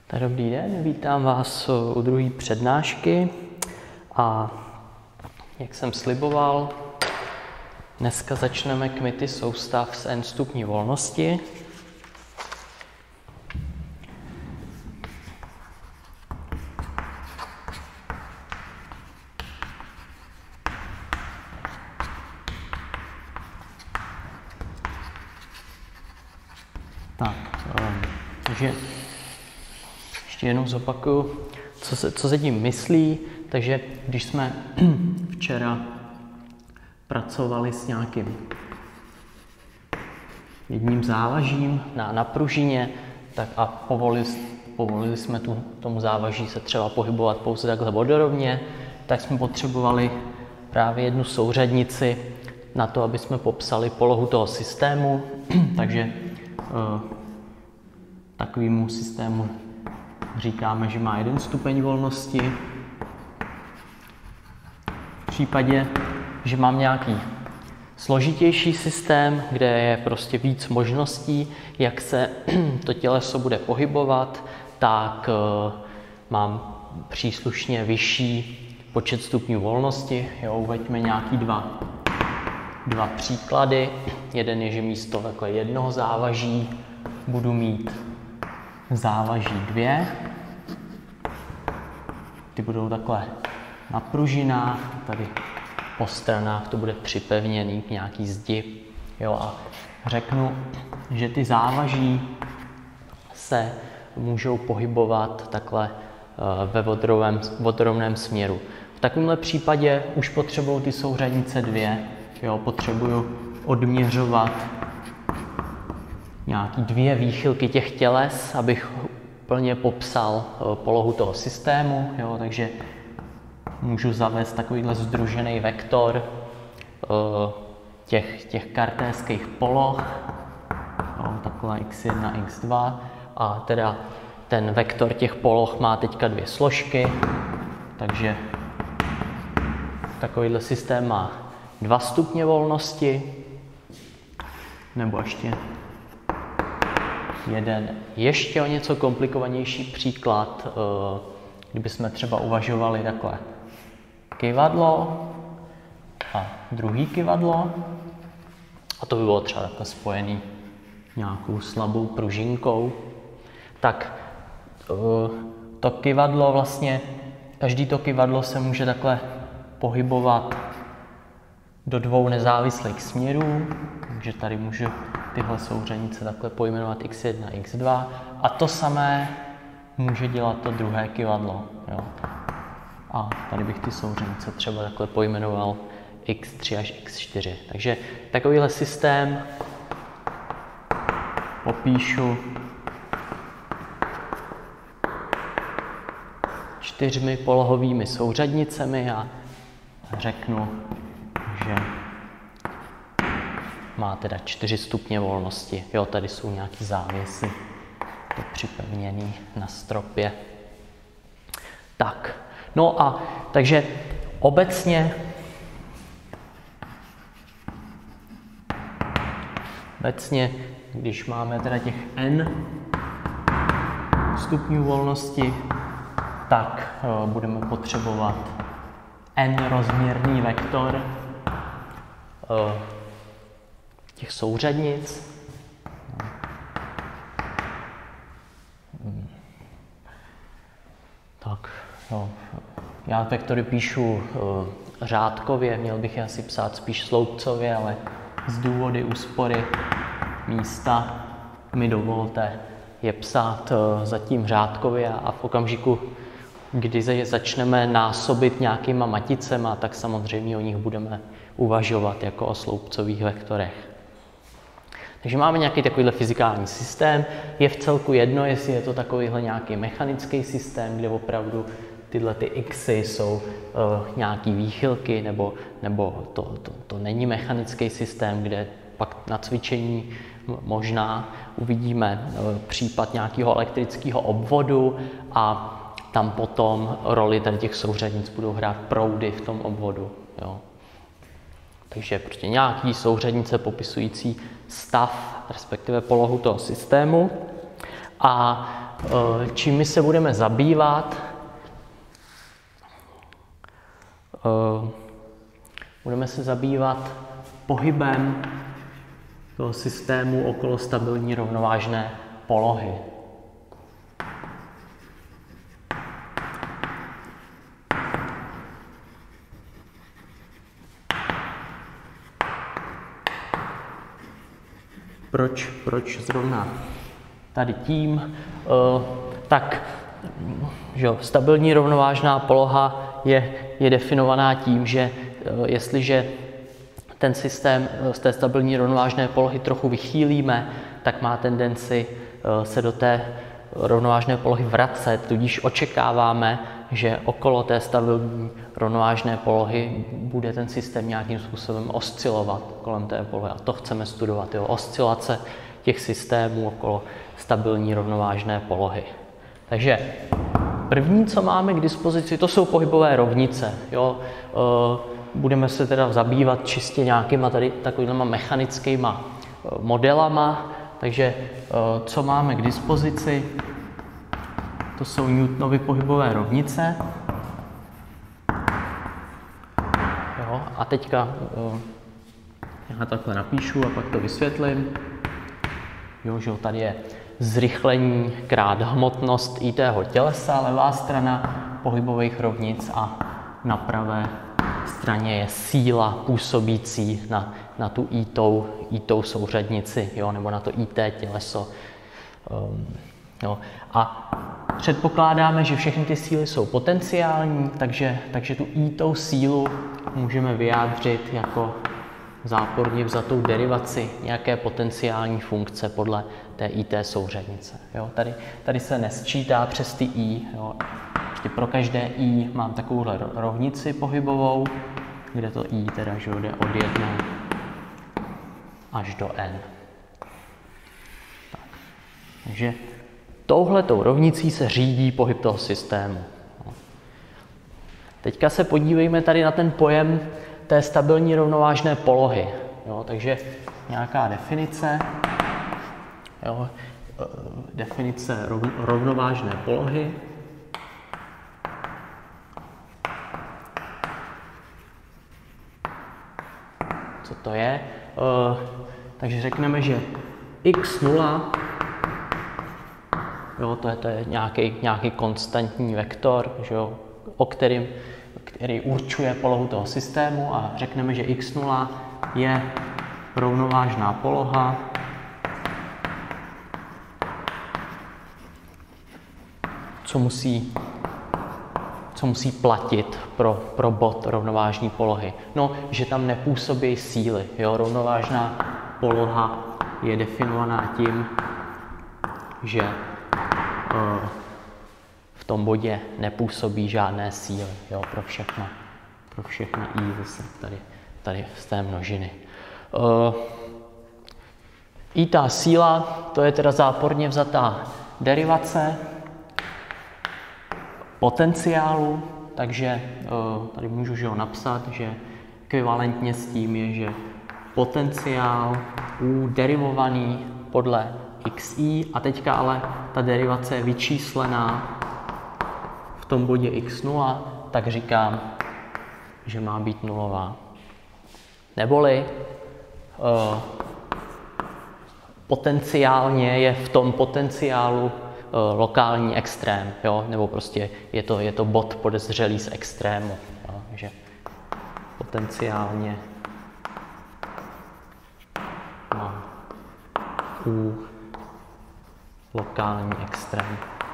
Tak dobrý den, vítám vás u druhé přednášky a jak jsem sliboval, dneska začneme kmity soustav s n stupni volnosti. Takže ještě jednou zopakuju, co se tím myslí. Takže když jsme včera pracovali s nějakým jedním závažím na pružině, tak a povolili jsme tomu závaží se třeba pohybovat pouze takhle vodorovně, tak jsme potřebovali právě jednu souřadnici na to, aby jsme popsali polohu toho systému. Takže takovému systému říkáme, že má jeden stupeň volnosti. V případě, že mám nějaký složitější systém, kde je prostě víc možností, jak se to těleso bude pohybovat, tak mám příslušně vyšší počet stupňů volnosti. Uveďme nějaký dva příklady. Jeden je, že místo takhle jednoho závaží budu mít závaží 2. Ty budou takhle na pružinách, tady po stranách to bude připevněný k nějaký zdi. A řeknu, že ty závaží se můžou pohybovat takhle ve vodorovném směru. V takovémhle případě už potřebuju ty souřadnice 2. Potřebuju odměřovat nějaký 2 výchylky těch těles, abych plně popsal polohu toho systému. Takže můžu zavést takovýhle sdružený vektor těch kartéských poloh, takhle x1, x2, a teda ten vektor těch poloh má teďka 2 složky, takže takovýhle systém má 2 stupně volnosti, nebo ještě o něco komplikovanější příklad, kdybychom třeba uvažovali takhle kyvadlo a druhý kyvadlo, a to by bylo třeba takhle spojený nějakou slabou pružinkou, tak to kyvadlo vlastně, každý to kyvadlo se může takhle pohybovat do 2 nezávislých směrů, takže tady můžu tyhle souřadnice takhle pojmenovat x1, x2, a to samé může dělat to druhé kyvadlo. A tady bych ty souřadnice třeba takhle pojmenoval x3 až x4. Takže takovýhle systém popíšu 4 polohovými souřadnicemi a řeknu, že má teda 4 stupně volnosti. Tady jsou nějaký závěsy, to připevněný na stropě. Tak, no a takže obecně když máme teda těch n stupňů volnosti, tak budeme potřebovat n rozměrný vektor těch souřadnic. Tak, já vektory píšu řádkově, měl bych je asi psát spíš sloupcově, ale z důvody úspory místa mi dovolte je psát zatím řádkově, a v okamžiku, kdy začneme násobit nějakýma maticema, tak samozřejmě o nich budeme uvažovat jako o sloupcových vektorech. Takže máme nějaký takovýhle fyzikální systém. Je v celku jedno, jestli je to takovýhle nějaký mechanický systém, kde opravdu tyhle ty xy jsou nějaký výchylky, nebo to není mechanický systém, kde pak na cvičení možná uvidíme případ nějakého elektrického obvodu a tam potom roli tady těch souřadnic budou hrát proudy v tom obvodu. Takže prostě nějaký souřadnice popisující stav, respektive polohu toho systému. A čím my se budeme zabývat? Budeme se zabývat pohybem toho systému okolo stabilní rovnovážné polohy. Proč zrovna tady tím? Tak, že stabilní rovnovážná poloha je definovaná tím, že jestliže ten systém z té stabilní rovnovážné polohy trochu vychýlíme, tak má tendenci se do té rovnovážné polohy vracet, tudíž očekáváme, že okolo té stabilní rovnovážné polohy bude ten systém nějakým způsobem oscilovat kolem té polohy. A to chceme studovat, oscilace těch systémů okolo stabilní rovnovážné polohy. Takže první, co máme k dispozici, to jsou pohybové rovnice. Budeme se teda zabývat čistě nějakýma tady takovýma mechanickýma modelama. Takže co máme k dispozici, to jsou Newtonovy pohybové rovnice. A teďka já takhle napíšu a pak to vysvětlím. Že tady je zrychlení krát hmotnost i tého tělesa, levá strana pohybových rovnic, a na pravé straně je síla působící na tu itou souřadnici, nebo na to IT těleso. A předpokládáme, že všechny ty síly jsou potenciální, takže tu itou sílu můžeme vyjádřit jako záporně vzatou derivaci nějaké potenciální funkce podle té IT souřadnice. Tady se nesčítá přes ty i. Prostě pro každé i mám takovouhle rovnici pohybovou, kde to i teda jde od 1 až do n. Takže touhletou rovnicí se řídí pohyb toho systému. Teďka se podívejme tady na ten pojem té stabilní rovnovážné polohy. Takže nějaká definice. Definice rovnovážné polohy. Co to je? Takže řekneme, že x0, to je nějaký konstantní vektor, který určuje polohu toho systému, a řekneme, že x0 je rovnovážná poloha co musí platit pro bod rovnovážné polohy. Že tam nepůsobí síly. Rovnovážná poloha je definovaná tím, že v tom bodě nepůsobí žádné síly. Pro všechna i zase tady z té množiny. I ta síla, to je teda záporně vzatá derivace potenciálu, takže tady můžu napsat, že ekvivalentně s tím je, že potenciál u derivovaný podle xi, a teďka ale ta derivace je vyčíslená v tom bodě x0, tak říkám, že má být nulová. Neboli potenciálně je v tom potenciálu lokální extrém, nebo prostě je to bod podezřelý z extrému. Takže potenciálně má u lokální extrém.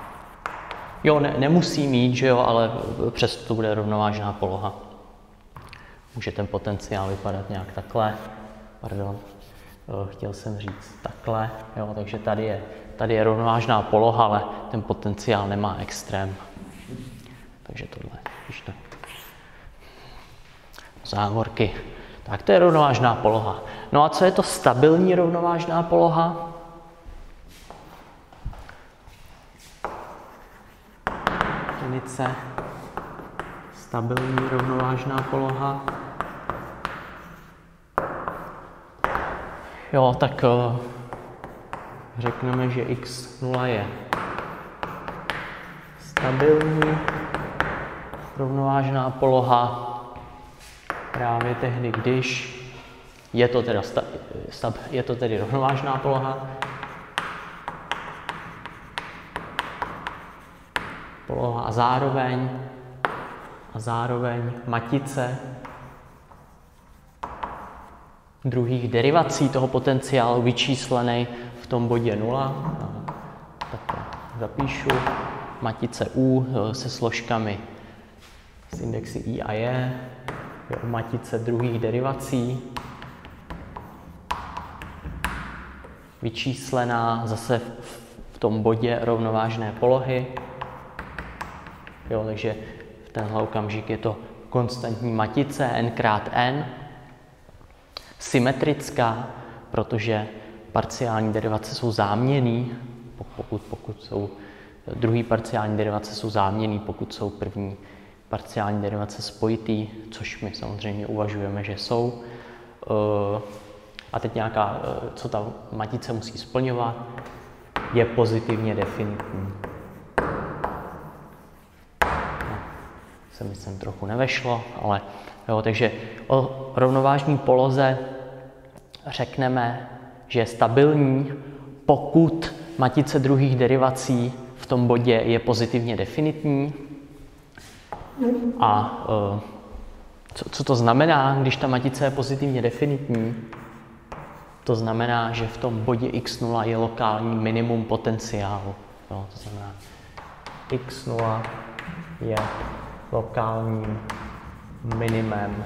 Nemusí mít, ale přesto to bude rovnovážná poloha. Může ten potenciál vypadat nějak takhle. Pardon, chtěl jsem říct takhle. Takže tady je rovnovážná poloha, ale ten potenciál nemá extrém. Takže tohle, když to závorky. Tak to je rovnovážná poloha. A co je to stabilní rovnovážná poloha? Definice stabilní rovnovážná poloha. Tak řekneme, že x0 je stabilní rovnovážná poloha právě tehdy, když je to tedy rovnovážná poloha. Poloha a zároveň matice druhých derivací toho potenciálu vyčíslený v tom bodě 0. Tak to zapíšu. Matice U se složkami s indexy I a J. Je u matice druhých derivací. Vyčíslená zase v tom bodě rovnovážné polohy. Jo, takže v tenhle okamžik je to konstantní matice n krát n. Symetrická, protože parciální derivace jsou záměnný, pokud jsou druhý parciální derivace jsou záměnný, pokud jsou první parciální derivace spojitý, což my samozřejmě uvažujeme, že jsou. A teď nějaká, co ta matice musí splňovat, je pozitivně definitní. Se mi sem trochu nevešlo, ale jo, takže o rovnovážné poloze řekneme, že je stabilní, pokud matice druhých derivací v tom bodě je pozitivně definitní. A co to znamená, když ta matice je pozitivně definitní? To znamená, že v tom bodě x0 je lokální minimum potenciálu. Jo, to znamená, x0 je lokálním minimem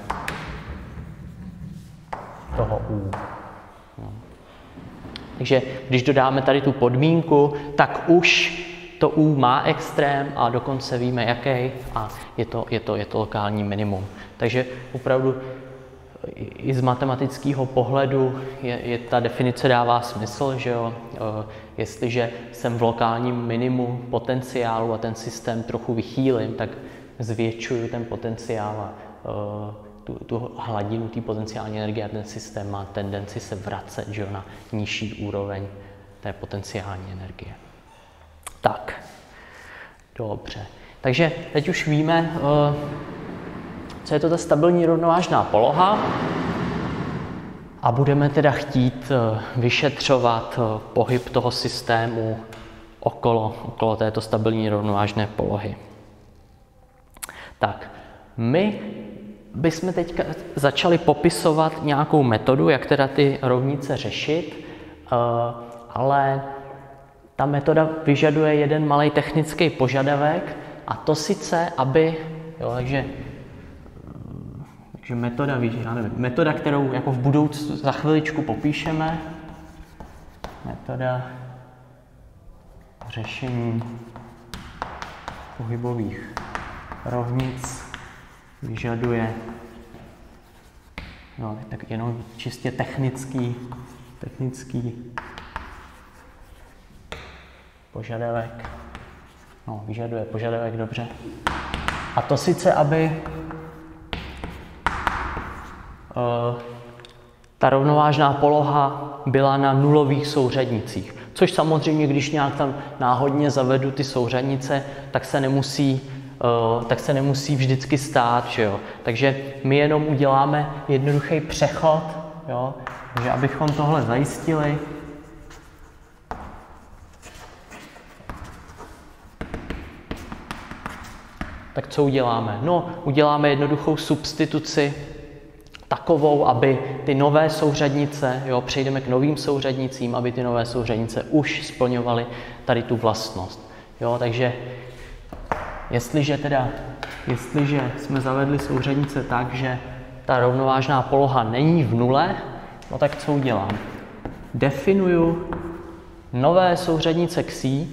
toho U. No. Takže když dodáme tady tu podmínku, tak už to U má extrém a dokonce víme jaký a je to lokální minimum. Takže opravdu i z matematického pohledu je ta definice dává smysl, že jo? Jestliže jsem v lokálním minimu potenciálu a ten systém trochu vychýlím, tak zvětšuju ten potenciál a tu hladinu té potenciální energie a ten systém má tendenci se vracet, že jo, na nižší úroveň té potenciální energie. Tak, dobře. Takže teď už víme, co je to ta stabilní rovnovážná poloha a budeme teda chtít vyšetřovat pohyb toho systému okolo této stabilní rovnovážné polohy. Tak, my bychom teď začali popisovat nějakou metodu, jak teda ty rovnice řešit, ale ta metoda vyžaduje jeden malý technický požadavek a to sice, aby, jo, takže metoda, kterou jako v budoucnu za chviličku popíšeme, metoda řešení pohybových rovnic vyžaduje tak jenom čistě technický požadavek. No, vyžaduje požadavek, dobře. A to sice, aby ta rovnovážná poloha byla na nulových souřadnicích. Což samozřejmě, když nějak tam náhodně zavedu ty souřadnice, tak se nemusí vždycky stát, že jo. Takže my jenom uděláme jednoduchý přechod, jo. Takže abychom tohle zajistili, tak co uděláme? No, uděláme jednoduchou substituci takovou, aby ty nové souřadnice, jo, přejdeme k novým souřadnicím, aby ty nové souřadnice už splňovaly tady tu vlastnost. Jo, takže jestliže jsme zavedli souřadnice tak, že ta rovnovážná poloha není v nule, no tak co udělám? Definuju nové souřadnice Xi,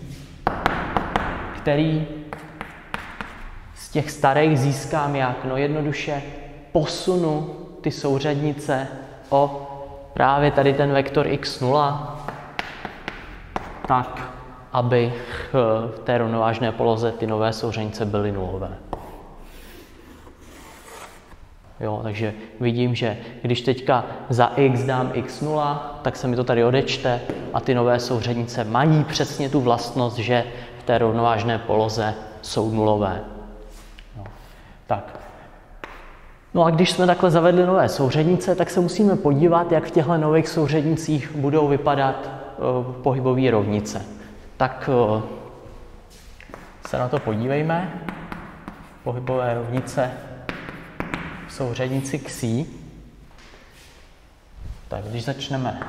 který z těch starých získám jak? No jednoduše posunu ty souřadnice o právě tady ten vektor x0, tak, aby v té rovnovážné poloze ty nové souřadnice byly nulové. Jo, takže vidím, že když teďka za x dám x0, tak se mi to tady odečte a ty nové souřadnice mají přesně tu vlastnost, že v té rovnovážné poloze jsou nulové. No. Tak. No a když jsme takhle zavedli nové souřadnice, tak se musíme podívat, jak v těchto nových souřadnicích budou vypadat pohybové rovnice. Tak se na to podívejme. Pohybové rovnice v souřadnici Xi. Tak když začneme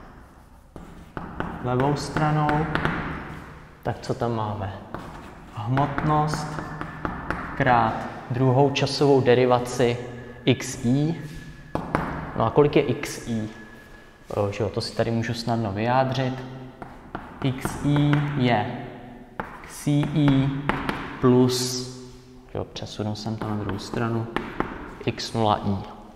levou stranou, tak co tam máme? Hmotnost krát druhou časovou derivaci xi. No a kolik je xi? Že jo, to si tady můžu snadno vyjádřit. Xi je xi plus, jo, přesunu jsem to na druhou stranu, x0i.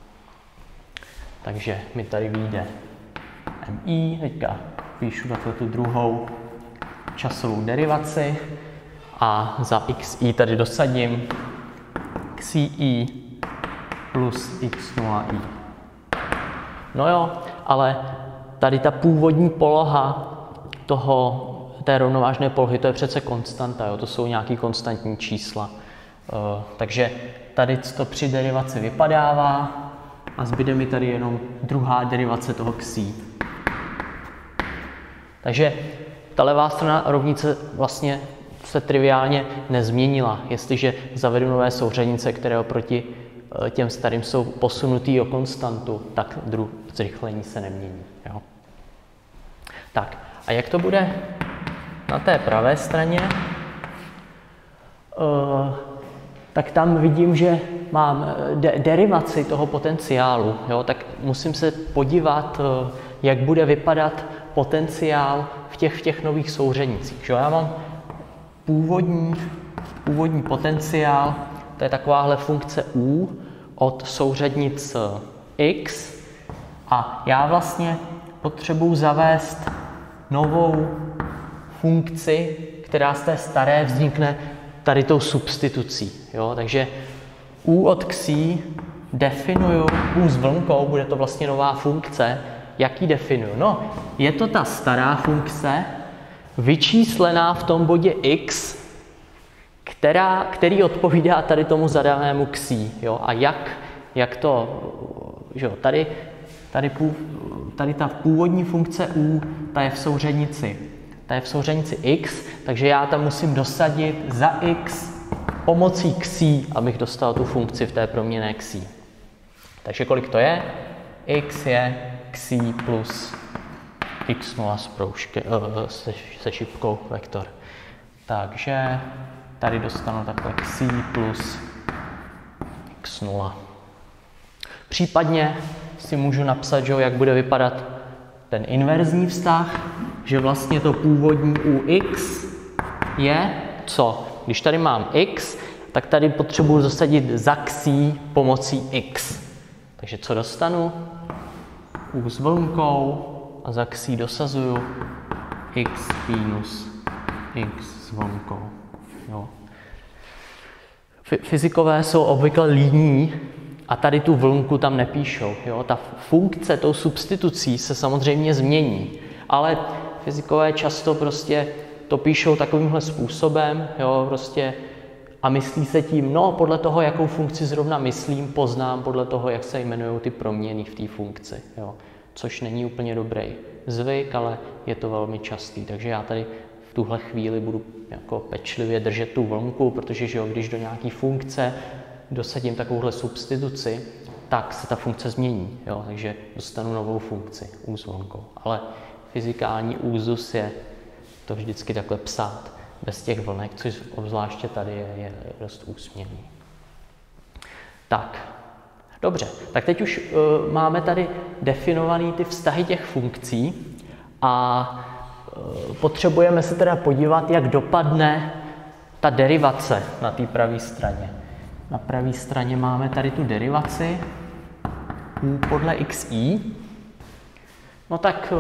Takže mi tady vyjde mi, teďka píšu takhle tu druhou časovou derivaci a za xi tady dosadím xi plus x0i. No jo, ale tady ta původní poloha té rovnovážné polohy, to je přece konstanta, jo? To jsou nějaký konstantní čísla. Takže tady to při derivaci vypadává a zbyde mi tady jenom druhá derivace toho xi. Takže ta levá strana rovnice vlastně se triviálně nezměnila, jestliže zavedu nové souřadnice, které oproti těm starým jsou posunutý o konstantu, tak zrychlení se nemění. Jo? Tak, a jak to bude na té pravé straně? Tak tam vidím, že mám derivaci toho potenciálu. Jo? Tak musím se podívat, jak bude vypadat potenciál v těch nových souřadnicích. Já mám původní potenciál, to je takováhle funkce u od souřadnic x a já vlastně potřebuji zavést novou funkci, která z té staré vznikne tady tou substitucí. Jo? Takže u od xi definuju u s vlnkou, bude to vlastně nová funkce. Jak ji definuju? No, je to ta stará funkce, vyčíslená v tom bodě x, který odpovídá tady tomu zadanému xi. Jo? A jak to, že jo, tady ta původní funkce u, ta je v souřadnici x, takže já tam musím dosadit za x pomocí xi, abych dostal tu funkci v té proměnné xi. Takže kolik to je? X je xi plus x0 se šipkou vektor. Takže tady dostanu takhle xi plus x0. Případně si můžu napsat, že jak bude vypadat ten inverzní vztah, že vlastně to původní u x je co? Když tady mám x, tak tady potřebuji zasadit za xi pomocí x. Takže co dostanu? U s vlnkou a za xi dosazuju x minus x s vlnkou. Jo. Fyzikové jsou obvykle líní a tady tu vlnku tam nepíšou. Jo. Ta funkce tou substitucí se samozřejmě změní, ale fyzikové často prostě to píšou takovýmhle způsobem, jo, prostě, a myslí se tím, no podle toho, jakou funkci zrovna myslím, poznám podle toho, jak se jmenují ty proměny v té funkci. Jo. Což není úplně dobrý zvyk, ale je to velmi častý. Takže já tady v tuhle chvíli budu jako pečlivě držet tu vlnku, protože že jo, když do nějaké funkce dosadím takovouhle substituci, tak se ta funkce změní. Jo. Takže dostanu novou funkci u s vlnkou. Ale fyzikální úzus je to vždycky takhle psát bez těch vlnek, což obzvláště tady je dost úsměvný. Tak, dobře. Tak teď už máme tady definovaný ty vztahy těch funkcí a potřebujeme se teda podívat, jak dopadne ta derivace na té pravé straně. Na pravé straně máme tady tu derivaci u podle xi. No tak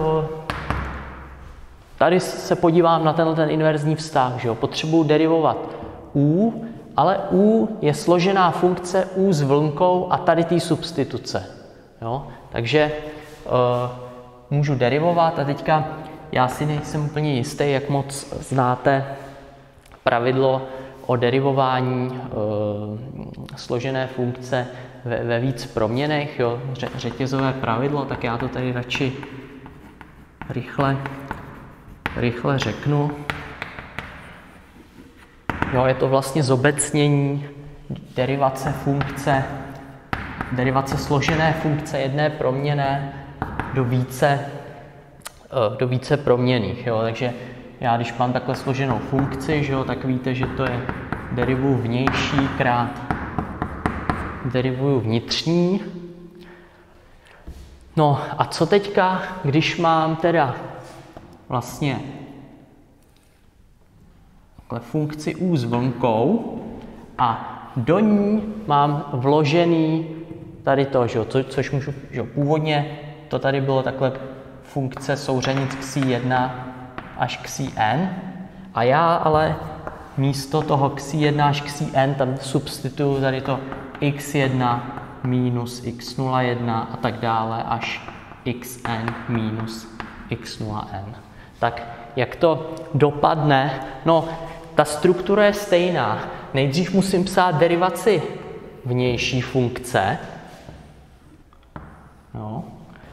tady se podívám na ten inverzní vztah, že jo? Potřebuji derivovat u, ale u je složená funkce u s vlnkou a tady té substituce. Jo? Takže můžu derivovat a teďka já si nejsem úplně jistý, jak moc znáte pravidlo o derivování složené funkce ve víc proměnech, jo, řetězové pravidlo, tak já to tady radši rychle řeknu. Jo, je to vlastně zobecnění derivace složené funkce jedné proměnné do více proměnných. Jo. Takže já, když mám takhle složenou funkci, že jo, tak víte, že to je derivuju vnější krát derivuju vnitřní. No a co teďka, když mám teda vlastně takhle funkci u s vlnkou a do ní mám vložený tady to, že jo, což můžu, že jo, původně to tady bylo takhle funkce souřadnic xi 1 až xi n a já ale místo toho xi 1 až xi n tam substituju tady to x1 minus x01 a tak dále až xn minus x0n. Tak jak to dopadne? No, ta struktura je stejná. Nejdřív musím psát derivaci vnější funkce. No.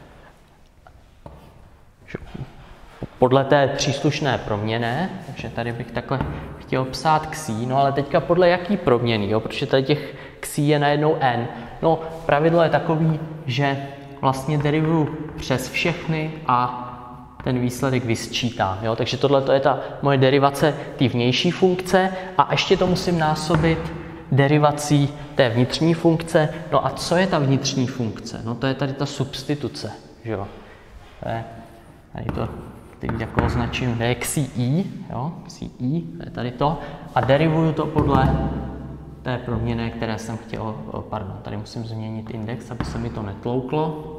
Podle té příslušné proměnné, takže tady bych takhle chtěl psát xi, no ale teďka podle jaký proměny, jo? Protože tady těch xi je najednou n. No, pravidlo je takový, že vlastně derivuju přes všechny a ten výsledek vysčítám, jo? Takže tohle je ta moje derivace té vnější funkce a ještě to musím násobit derivací té vnitřní funkce. No a co je ta vnitřní funkce? No to je tady ta substituce, že jo? Tady to teď jako označím, to je xi, jo? Xi, to je tady to. A derivuju to podle té proměny, které jsem chtěl, pardon, tady musím změnit index, aby se mi to netlouklo.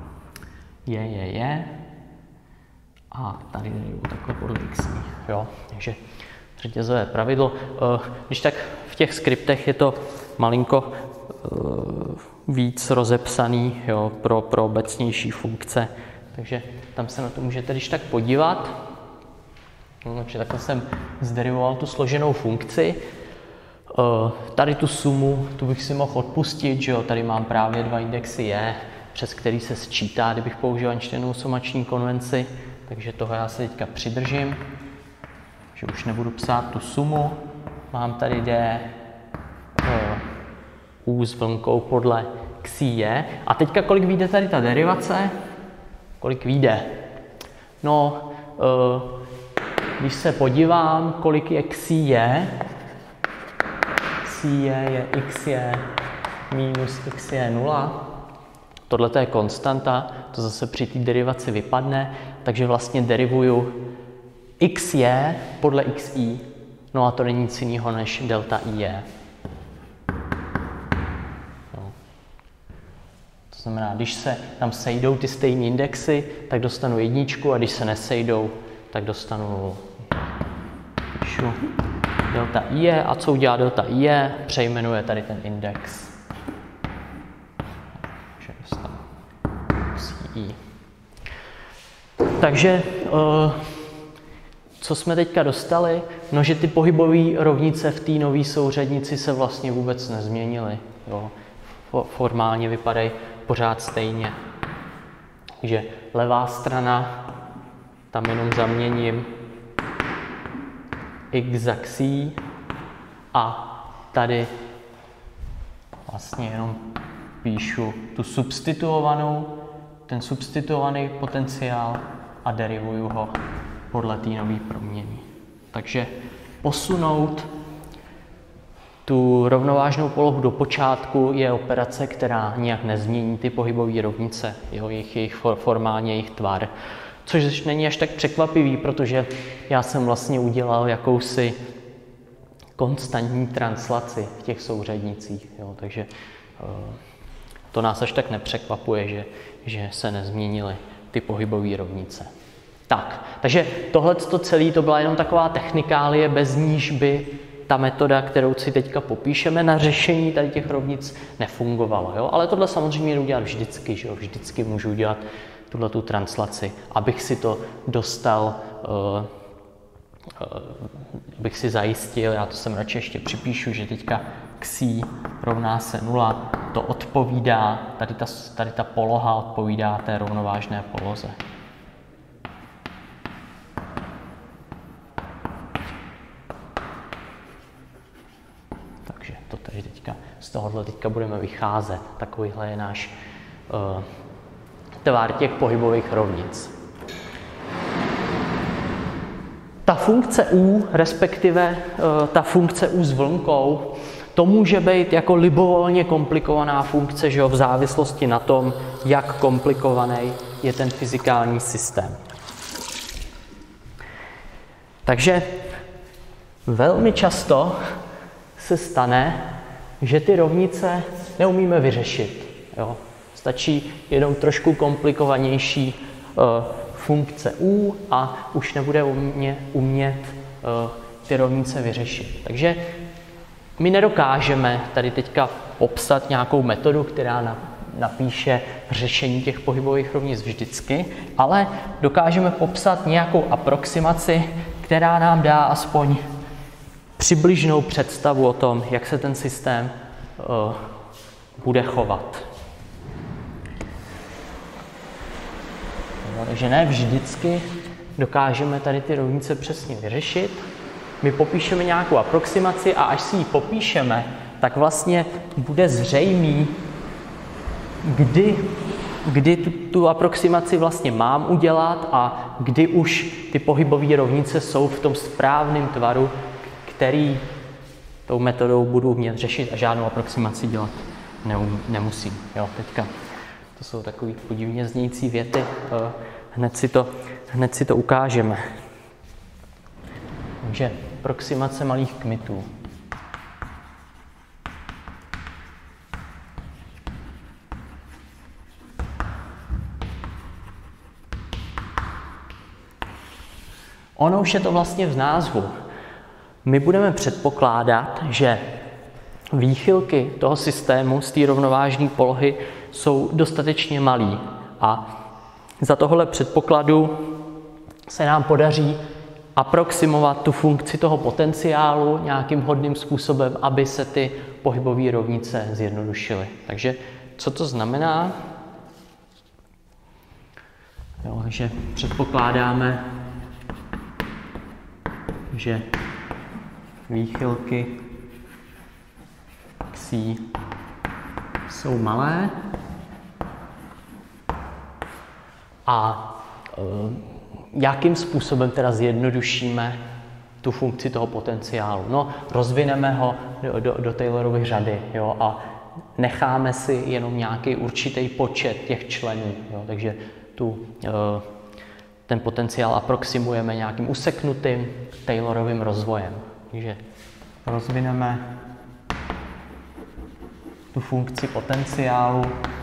Je. A tady derivuju takhle podle xi, jo? Takže řetězové pravidlo. Když tak v těch skriptech je to malinko víc rozepsaný, jo, pro obecnější funkce. Takže tam se na to můžete když tak podívat. Takže takhle jsem zderivoval tu složenou funkci. Tady tu sumu, tu bych si mohl odpustit, že jo, tady mám právě dva indexy je, přes který se sčítá, kdybych použil Einsteinovou sumační konvenci, takže toho já se teďka přidržím, že už nebudu psát tu sumu. Mám tady d u s vlnkou podle xi je. A teďka kolik vyjde tady ta derivace? Kolik vyjde? No, když se podívám, kolik je xi je x je minus x je 0. Tohle je konstanta, to zase při té derivaci vypadne, takže vlastně derivuju x je podle xi, no a to není nic jiného než delta i je. To znamená, když se tam sejdou ty stejné indexy, tak dostanu jedničku a když se nesejdou, tak dostanu nulu. Píšu delta i je a co udělá delta i je? Přejmenuje tady ten index. Takže co jsme teďka dostali? No, že ty pohybové rovnice v té nové souřadnici se vlastně vůbec nezměnily. Jo. Formálně vypadají pořád stejně. Takže levá strana, tam jenom zaměním x za xi a tady vlastně jenom píšu tu ten substituovaný potenciál a derivuju ho podle té nové proměny. Takže posunout tu rovnovážnou polohu do počátku je operace, která nijak nezmění ty pohybové rovnice, formálně jejich tvar. Což není až tak překvapivý, protože já jsem vlastně udělal jakousi konstantní translaci v těch souřadnicích. Jo, takže to nás až tak nepřekvapuje, že se nezměnily ty pohybové rovnice. Tak, takže tohleto celé to byla jenom taková technikálie, bez níž by ta metoda, kterou si teďka popíšeme na řešení tady těch rovnic, nefungovala. Jo? Ale tohle samozřejmě jdu dělat vždycky, že jo? Vždycky můžu dělat tuhletu translaci, abych si to dostal bych si zajistil, já to sem radši ještě připíšu, že teďka xi rovná se 0, to odpovídá, tady ta poloha odpovídá té rovnovážné poloze. Takže to tady teďka, z tohohle teďka budeme vycházet. Takovýhle je náš tvar těch pohybových rovnic. Ta funkce u, respektive ta funkce u s vlnkou, to může být jako libovolně komplikovaná funkce, že jo, v závislosti na tom, jak komplikovaný je ten fyzikální systém. Takže velmi často se stane, že ty rovnice neumíme vyřešit. Jo. Stačí jenom trošku komplikovanější funkce u a už nebude umět ty rovnice vyřešit. Takže my nedokážeme tady teďka popsat nějakou metodu, která napíše řešení těch pohybových rovnic vždycky, ale dokážeme popsat nějakou aproximaci, která nám dá aspoň přibližnou představu o tom, jak se ten systém bude chovat. Takže ne vždycky dokážeme tady ty rovnice přesně vyřešit. My popíšeme nějakou aproximaci a až si ji popíšeme, tak vlastně bude zřejmý, kdy tu aproximaci vlastně mám udělat a kdy už ty pohybové rovnice jsou v tom správném tvaru, který tou metodou budu umět řešit a žádnou aproximaci dělat nemusím. Jo, teďka to jsou takové podivně znějící věty, hned si to ukážeme. Takže aproximace malých kmitů. Ono už je to vlastně v názvu. My budeme předpokládat, že výchylky toho systému z té rovnovážné polohy jsou dostatečně malý a za tohle předpokladu se nám podaří aproximovat tu funkci toho potenciálu nějakým vhodným způsobem, aby se ty pohybové rovnice zjednodušily. Takže co to znamená? Jo, že předpokládáme, že výchylky xi jsou malé a jakým způsobem teda zjednodušíme tu funkci toho potenciálu? No, rozvineme ho do Taylorovy řady, jo, a necháme si jenom nějaký určitý počet těch členů, jo, takže ten potenciál aproximujeme nějakým useknutým Taylorovým rozvojem. Takže rozvineme tu funkci potenciálu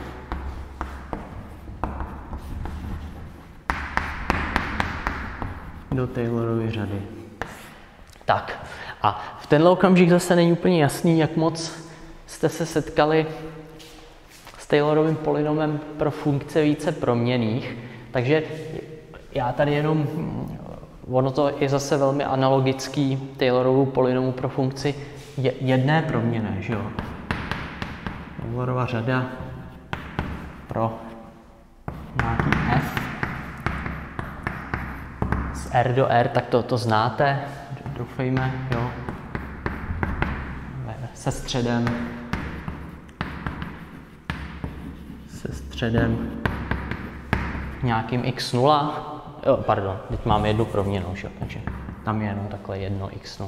do Taylorovy řady. Tak, a v tenhle okamžik zase není úplně jasný, jak moc jste se setkali s Taylorovým polynomem pro funkce více proměnných, takže já tady jenom, ono to je zase velmi analogický Taylorovu polynomu pro funkci jedné proměnné, že jo? Taylorova řada pro nějaký f z r do r, tak to znáte, doufejme, jo? Se středem nějakým x0, pardon, teď máme jednu proměnu, že? Takže tam je jenom takhle jedno x0.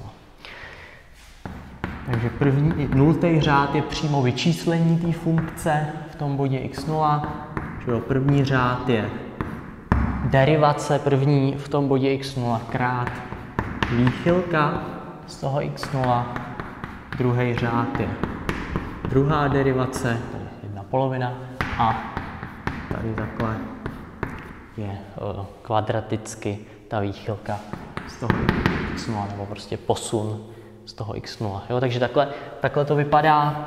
Takže první, nultý řád je přímo vyčíslení té funkce v tom bodě x0. Že první řád je derivace první v tom bodě x0 krát výchylka z toho x0. Druhý řád je druhá derivace, tedy 1/2, a tady takhle je kvadraticky ta výchylka z toho x0, nebo prostě posun z toho x0. Jo, takže takhle to vypadá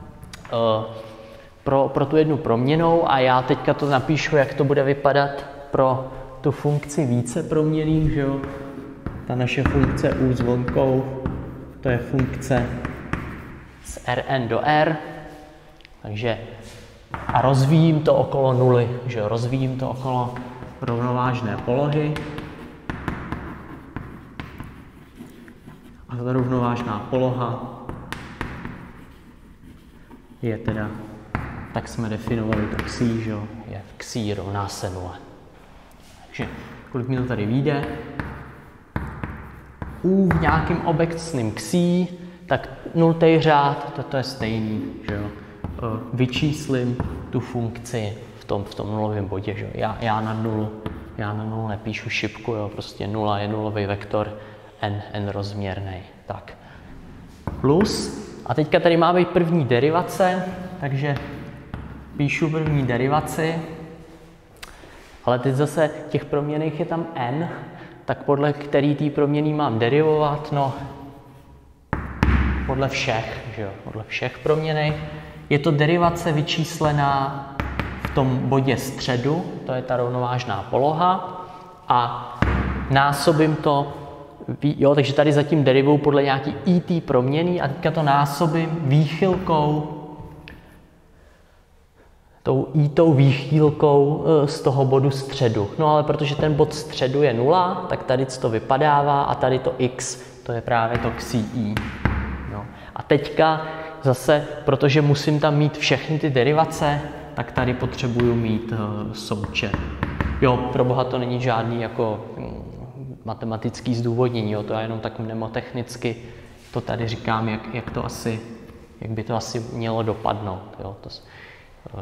pro tu jednu proměnnou a já teďka to napíšu, jak to bude vypadat pro tu funkci více proměnných, že jo? ta naše funkce u zvonkou, to je funkce z Rn do R, takže a rozvíjím to okolo nuly, že jo, rozvíjím to okolo rovnovážné polohy. A ta rovnovážná poloha je teda, tak jsme definovali to xi, že jo, je xi rovná se 0. Takže kolik mi to tady vyjde? U v nějakým obecným xi, tak nultý řád, to je stejný, že jo. Vyčíslím tu funkci v tom nulovém bodě, že jo. Já na nulu nepíšu šipku, jo, prostě 0 je nulový vektor, n rozměrný. Tak. Plus, a teďka tady má být první derivace, takže píšu první derivaci, ale teď zase těch proměnných je tam n, tak podle který tý proměnný mám derivovat, no podle všech, že jo, podle všech proměnných. Je to derivace vyčíslená v tom bodě středu, to je ta rovnovážná poloha, a násobím to, jo, takže tady zatím derivuju podle nějaký it proměnný a teďka to násobím výchylkou, tou itou výchylkou z toho bodu středu. No ale protože ten bod středu je 0, tak tady to vypadává a tady to x, to je právě to xi. No. A teďka zase, protože musím tam mít všechny ty derivace, tak tady potřebuju mít součet. Jo, pro boha to není žádný jako matematický zdůvodnění, jo, to je jenom tak mnemotechnicky, to tady říkám, jak by to asi mělo dopadnout. Jo, no.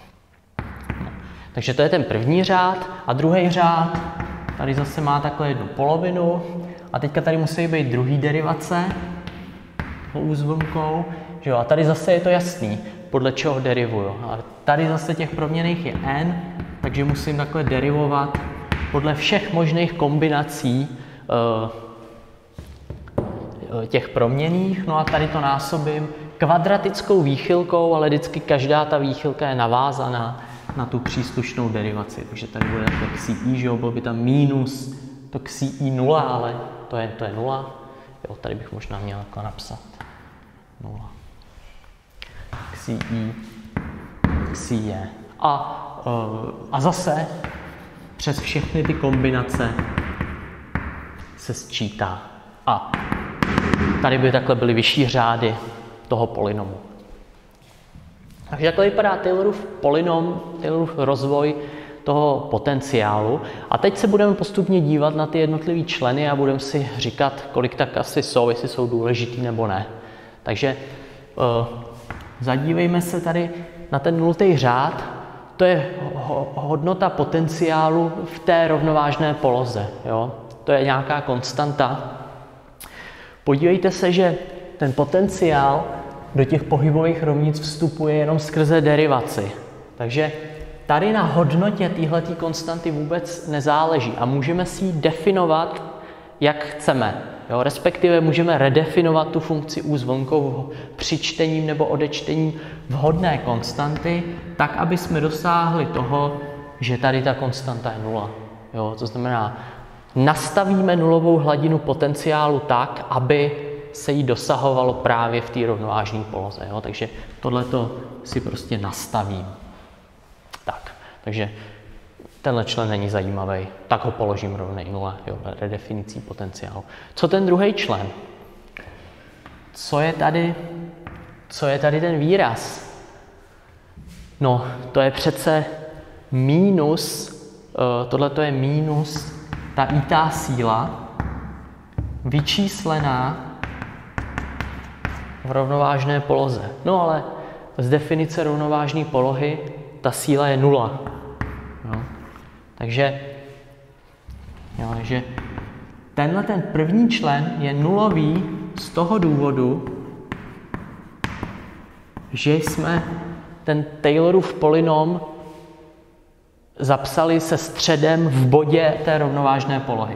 Takže to je ten první řád a druhý řád, tady zase má takhle jednu polovinu a teďka tady musí být druhý derivace úzvonkou, že jo, a tady zase je to jasný, podle čeho derivuju. A tady zase těch proměnných je n, takže musím takhle derivovat podle všech možných kombinací těch proměnných, no a tady to násobím kvadratickou výchylkou, ale vždycky každá ta výchylka je navázaná na tu příslušnou derivaci. Takže tady bude to xi, že jo, bylo by tam minus to xi 0, ale to je 0. Jo, tady bych možná měl jako napsat 0. Xi je. A zase přes všechny ty kombinace se sčítá. A tady by takhle byly vyšší řády toho polynomu. Takže takhle vypadá Taylorův polynom, Taylorův rozvoj toho potenciálu. A teď se budeme postupně dívat na ty jednotlivé členy a budeme si říkat, kolik tak asi jsou, jestli jsou důležitý nebo ne. Takže zadívejme se tady na ten nultý řád. To je hodnota potenciálu v té rovnovážné poloze. Jo? To je nějaká konstanta. Podívejte se, že ten potenciál do těch pohybových rovnic vstupuje jenom skrze derivaci. Takže tady na hodnotě téhletý konstanty vůbec nezáleží a můžeme si ji definovat, jak chceme. Jo? Respektive můžeme redefinovat tu funkci u zvonkou přičtením nebo odečtením vhodné konstanty, tak, aby jsme dosáhli toho, že tady ta konstanta je 0. Jo? To znamená, nastavíme nulovou hladinu potenciálu tak, aby se jí dosahovalo právě v té rovnovážné poloze. Jo? Takže tohleto si prostě nastavím. Tak, takže tenhle člen není zajímavý, tak ho položím rovnej 0, jo, redefinicí potenciálu. Co ten druhý člen? Co je tady ten výraz? No, to je přece mínus, tohleto je mínus ta itá síla vyčíslená v rovnovážné poloze. No ale z definice rovnovážné polohy ta síla je 0. Jo. Takže tenhle ten první člen je nulový z toho důvodu, že jsme ten Taylorův polynom zapsali se středem v bodě té rovnovážné polohy.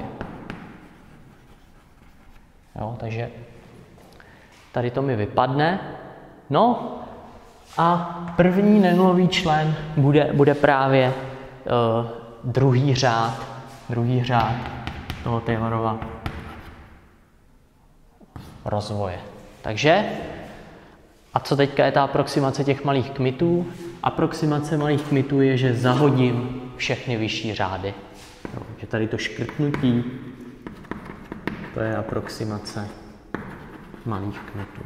Jo, takže tady to mi vypadne. No a první nenulový člen bude právě druhý řád toho Taylorova rozvoje. Takže, a co teďka je ta aproximace těch malých kmitů? Aproximace malých kmitů je, že zahodím všechny vyšší řády. Že tady to škrtnutí, to je aproximace malých kmitů.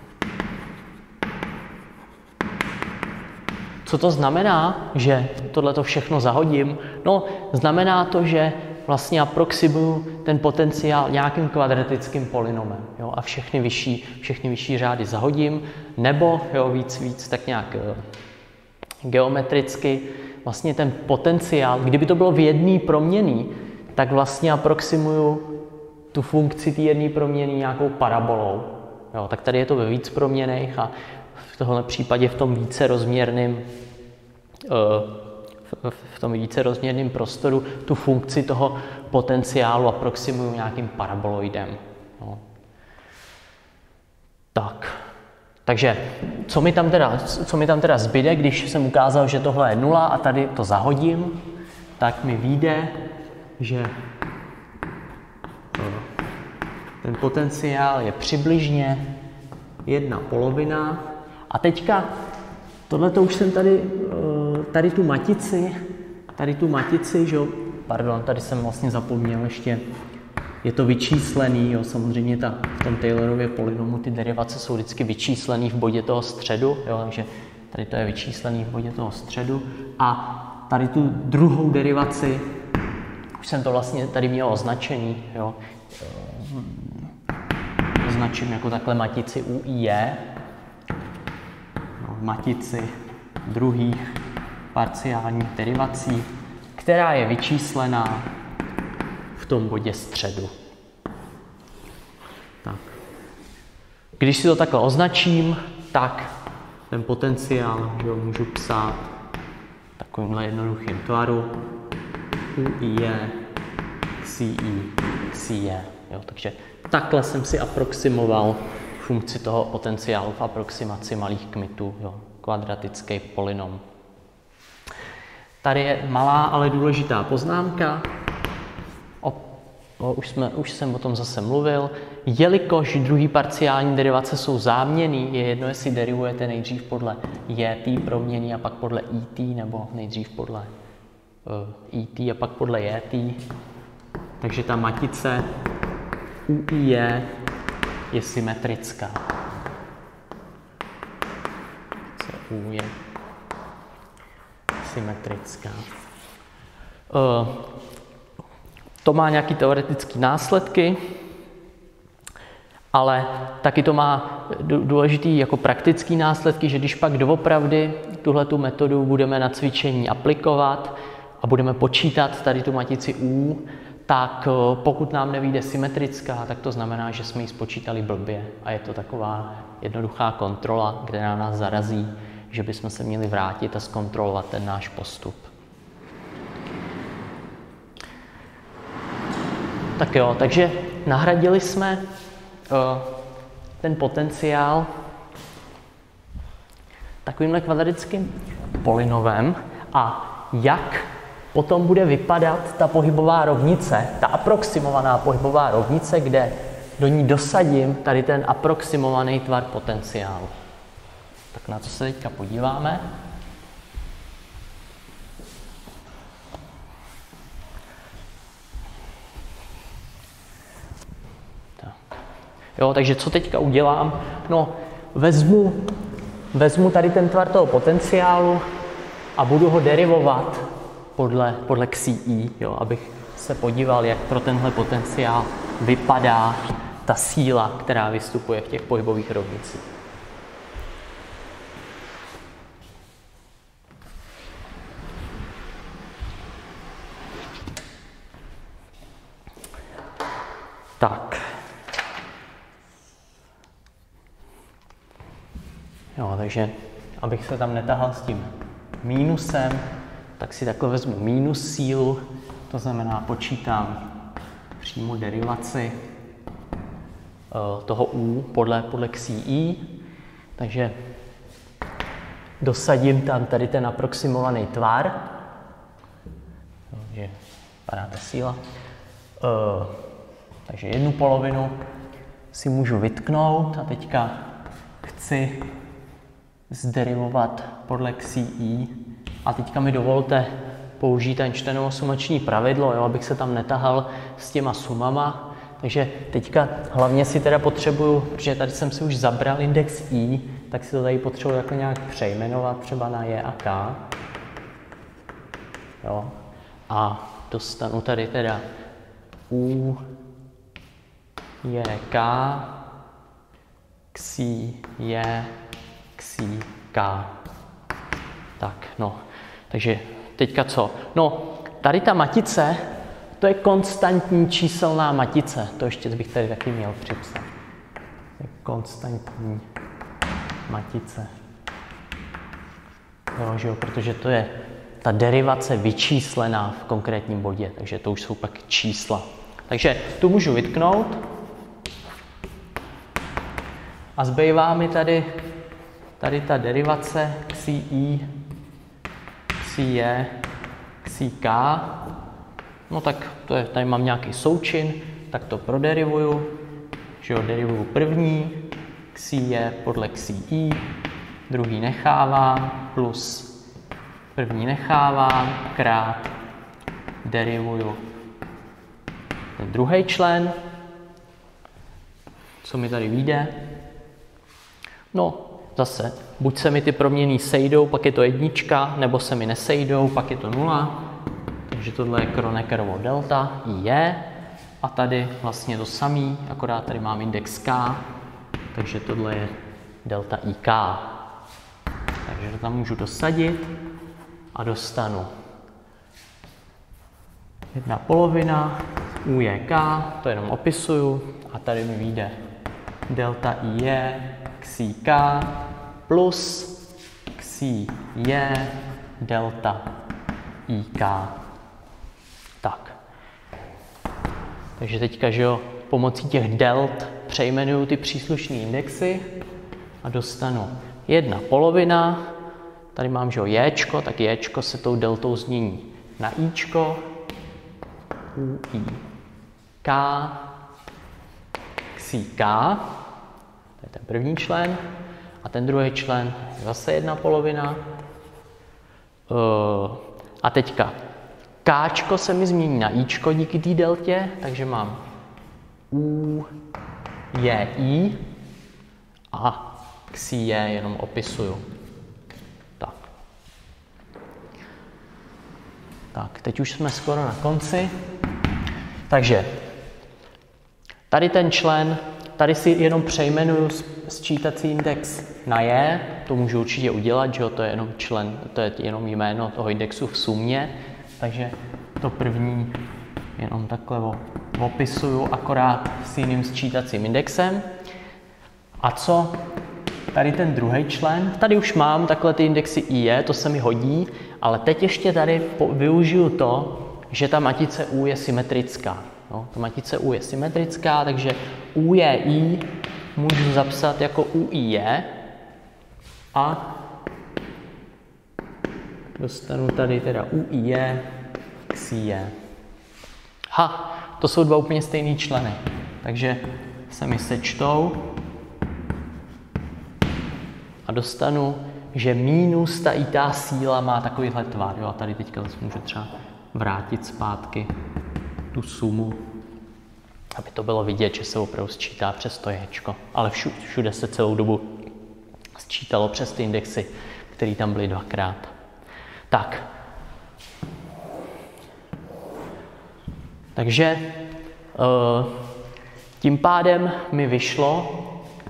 Co to znamená, že tohleto všechno zahodím? No, znamená to, že vlastně aproximuju ten potenciál nějakým kvadratickým polynomem. Jo, a všechny vyšší řády zahodím, nebo jo, víc tak nějak geometricky. Vlastně ten potenciál, kdyby to bylo v jedné proměnné, tak vlastně aproximuju tu funkci té jedné proměnné nějakou parabolou. Jo, tak tady je to ve víc proměnných a v tomhle případě v tom vícerozměrném prostoru tu funkci toho potenciálu aproximuju nějakým paraboloidem. Jo. Takže co mi tam teda zbyde, když jsem ukázal, že tohle je 0 a tady to zahodím, tak mi vyjde, že ten potenciál je přibližně 1/2. A teďka, tohleto už jsem tady tu matici, že jo, pardon, tady jsem vlastně zapomněl ještě, je to vyčíslený, jo, samozřejmě v tom Taylorově polynomu ty derivace jsou vždycky vyčíslený v bodě toho středu, jo, takže tady to je vyčíslený v bodě toho středu a tady tu druhou derivaci, už jsem to vlastně tady měl označený, jo, označím jako takhle matici UIE, no, matici druhých parciálních derivací, která je vyčíslená v tom bodě středu. Tak. Když si to takhle označím, tak ten potenciál můžu psát takovýmhle jednoduchým tvaru UIE, XII, XIE. Jo, takže takhle jsem si aproximoval funkci toho potenciálu v aproximaci malých kmitů, jo, kvadratický polynom. Tady je malá, ale důležitá poznámka. Už jsem o tom zase mluvil. Jelikož druhý parciální derivace jsou záměnný, je jedno, jestli derivujete nejdřív podle JT proměny a pak podle IT, nebo nejdřív podle IT a pak podle JT. Takže ta matice UIE je symetrická. U je symetrická. To má nějaké teoretické následky, ale taky to má důležitý jako praktický následky, že když pak doopravdy tuhletu metodu budeme na cvičení aplikovat a budeme počítat tady tu matici U, tak pokud nám nevyjde symetrická, tak to znamená, že jsme ji spočítali blbě a je to taková jednoduchá kontrola, kde na nás zarazí, že bychom se měli vrátit a zkontrolovat ten náš postup. Tak jo, takže nahradili jsme ten potenciál takovýmhle kvadratickým polynomem a jak potom bude vypadat ta pohybová rovnice, ta aproximovaná pohybová rovnice, kde do ní dosadím tady ten aproximovaný tvar potenciálu. Tak na co se teďka podíváme. Tak. Jo, takže co teďka udělám? No, vezmu tady ten tvar toho potenciálu a budu ho derivovat podle XI, jo, abych se podíval, jak pro tenhle potenciál vypadá ta síla, která vystupuje v těch pohybových rovnicích. Tak. Jo, takže abych se tam netahal s tím mínusem, tak si takhle vezmu mínus sílu, to znamená počítám přímo derivaci toho U podle XI, takže dosadím tam tady ten aproximovaný tvar, takže vypadá ta síla, takže 1/2 si můžu vytknout a teďka chci zderivovat podle xi. A teďka mi dovolte použít ten čtenovo-sumační pravidlo, jo, abych se tam netahal s těma sumama. Takže teďka hlavně si teda potřebuju, protože tady jsem si už zabral index i, tak si to tady potřebuji jako nějak přejmenovat třeba na j a k. Jo. A dostanu tady teda u je k, xi je, xi k. Tak, no. Takže teďka co? No, tady ta matice, to je konstantní číselná matice. To ještě bych tady taky měl připsat. To je konstantní matice. Jo, že jo, protože to je ta derivace vyčíslená v konkrétním bodě, takže to už jsou pak čísla. Takže tu můžu vytknout a zbývá mi tady ta derivace xi, xi je, xi k. No tak to je, tady mám nějaký součin, tak to proderivuju, že jo, derivuju první, xi je podle xi, druhý nechávám, plus první nechávám, krát derivuju ten druhý člen, co mi tady vyjde. No, zase, buď se mi ty proměnný sejdou, pak je to jednička, nebo se mi nesejdou, pak je to 0. Takže tohle je Kroneckerovo delta, i je. A tady vlastně to samý, akorát tady mám index k, takže tohle je delta ik. Takže to tam můžu dosadit a dostanu 1/2 u je k, to jenom opisuju, a tady mi vyjde delta i je, xi k plus xi je delta ik. Tak. Takže teďka, že jo, pomocí těch delt přejmenuju ty příslušné indexy a dostanu 1/2. Tady mám, že jo, jéčko, tak jéčko se tou deltou změní na íčko, u i k, xi k, to je ten první člen, a ten druhý člen je zase 1/2. A teďka káčko se mi změní na íčko díky té deltě, takže mám u je i a xi je jenom opisuju. Tak, teď už jsme skoro na konci. Takže tady ten člen, tady si jenom přejmenuju sčítací index na je, to můžu určitě udělat, že jo, to je jenom člen, to je jenom jméno toho indexu v sumě, takže to první jenom takhle opisuju akorát s jiným sčítacím indexem. A co tady ten druhý člen? Tady už mám takhle ty indexy i je, to se mi hodí, ale teď ještě tady využiju to, že ta matice U je symetrická. No, ta matice U je symetrická, takže U je I můžu zapsat jako U I je a dostanu tady teda U I je, xi je. Ha, to jsou dva úplně stejný členy, takže se mi sečtou a dostanu, že minus ta itá síla má takovýhle tvar. Jo? A tady teďka zase můžu třeba vrátit zpátky tu sumu, aby to bylo vidět, že se opravdu sčítá přes to jéčko. Ale všude se celou dobu sčítalo přes ty indexy, které tam byly dvakrát. Tak. Takže tím pádem mi vyšlo,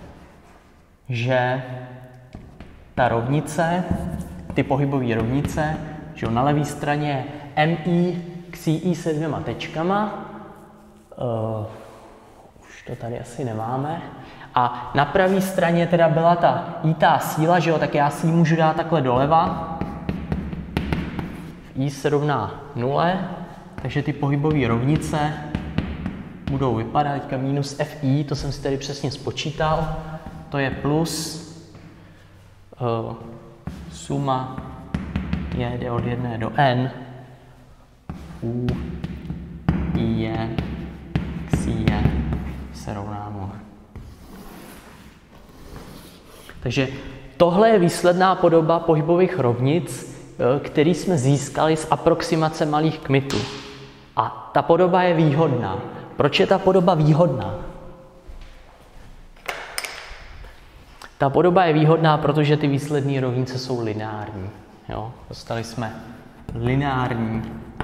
že ta rovnice, ty pohybové rovnice, že na levé straně mi xi se dvěma tečkama, už to tady asi nemáme, a na pravé straně teda byla ta itá síla, že jo, tak já si ji můžu dát takhle doleva. I se rovná 0, takže ty pohybové rovnice budou vypadat teďka minus fi, to jsem si tady přesně spočítal, to je plus suma jde od 1 do n u i je xi je se rovná 0. Takže tohle je výsledná podoba pohybových rovnic, který jsme získali z aproximace malých kmitů. A ta podoba je výhodná. Proč je ta podoba výhodná? Ta podoba je výhodná, protože ty výsledné rovnice jsou lineární. Jo? Dostali jsme lineární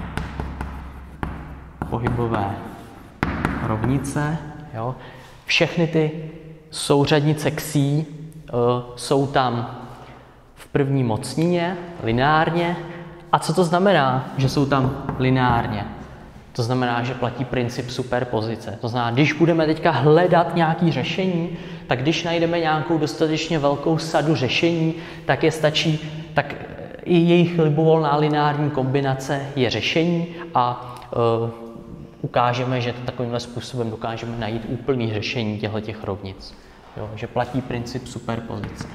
pohybové rovnice. Jo? Všechny ty souřadnice ksí jsou tam v první mocnině, lineárně. A co to znamená, že jsou tam lineárně? To znamená, že platí princip superpozice. To znamená, když budeme teďka hledat nějaké řešení, tak když najdeme nějakou dostatečně velkou sadu řešení, tak je stačí, tak i jejich libovolná lineární kombinace je řešení a ukážeme, že takovýmhle způsobem dokážeme najít úplný řešení těchto rovnic. Jo, že platí princip superpozice.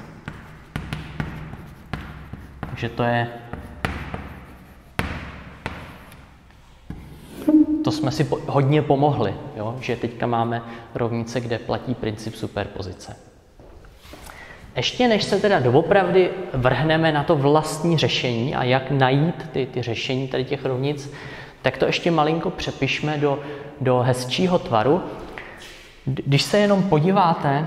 Takže to jsme si hodně pomohli, jo? Že teďka máme rovnice, kde platí princip superpozice. Ještě než se teda doopravdy vrhneme na to vlastní řešení a jak najít ty řešení tady těch rovnic, tak to ještě malinko přepišme do hezčího tvaru. Když se jenom podíváte,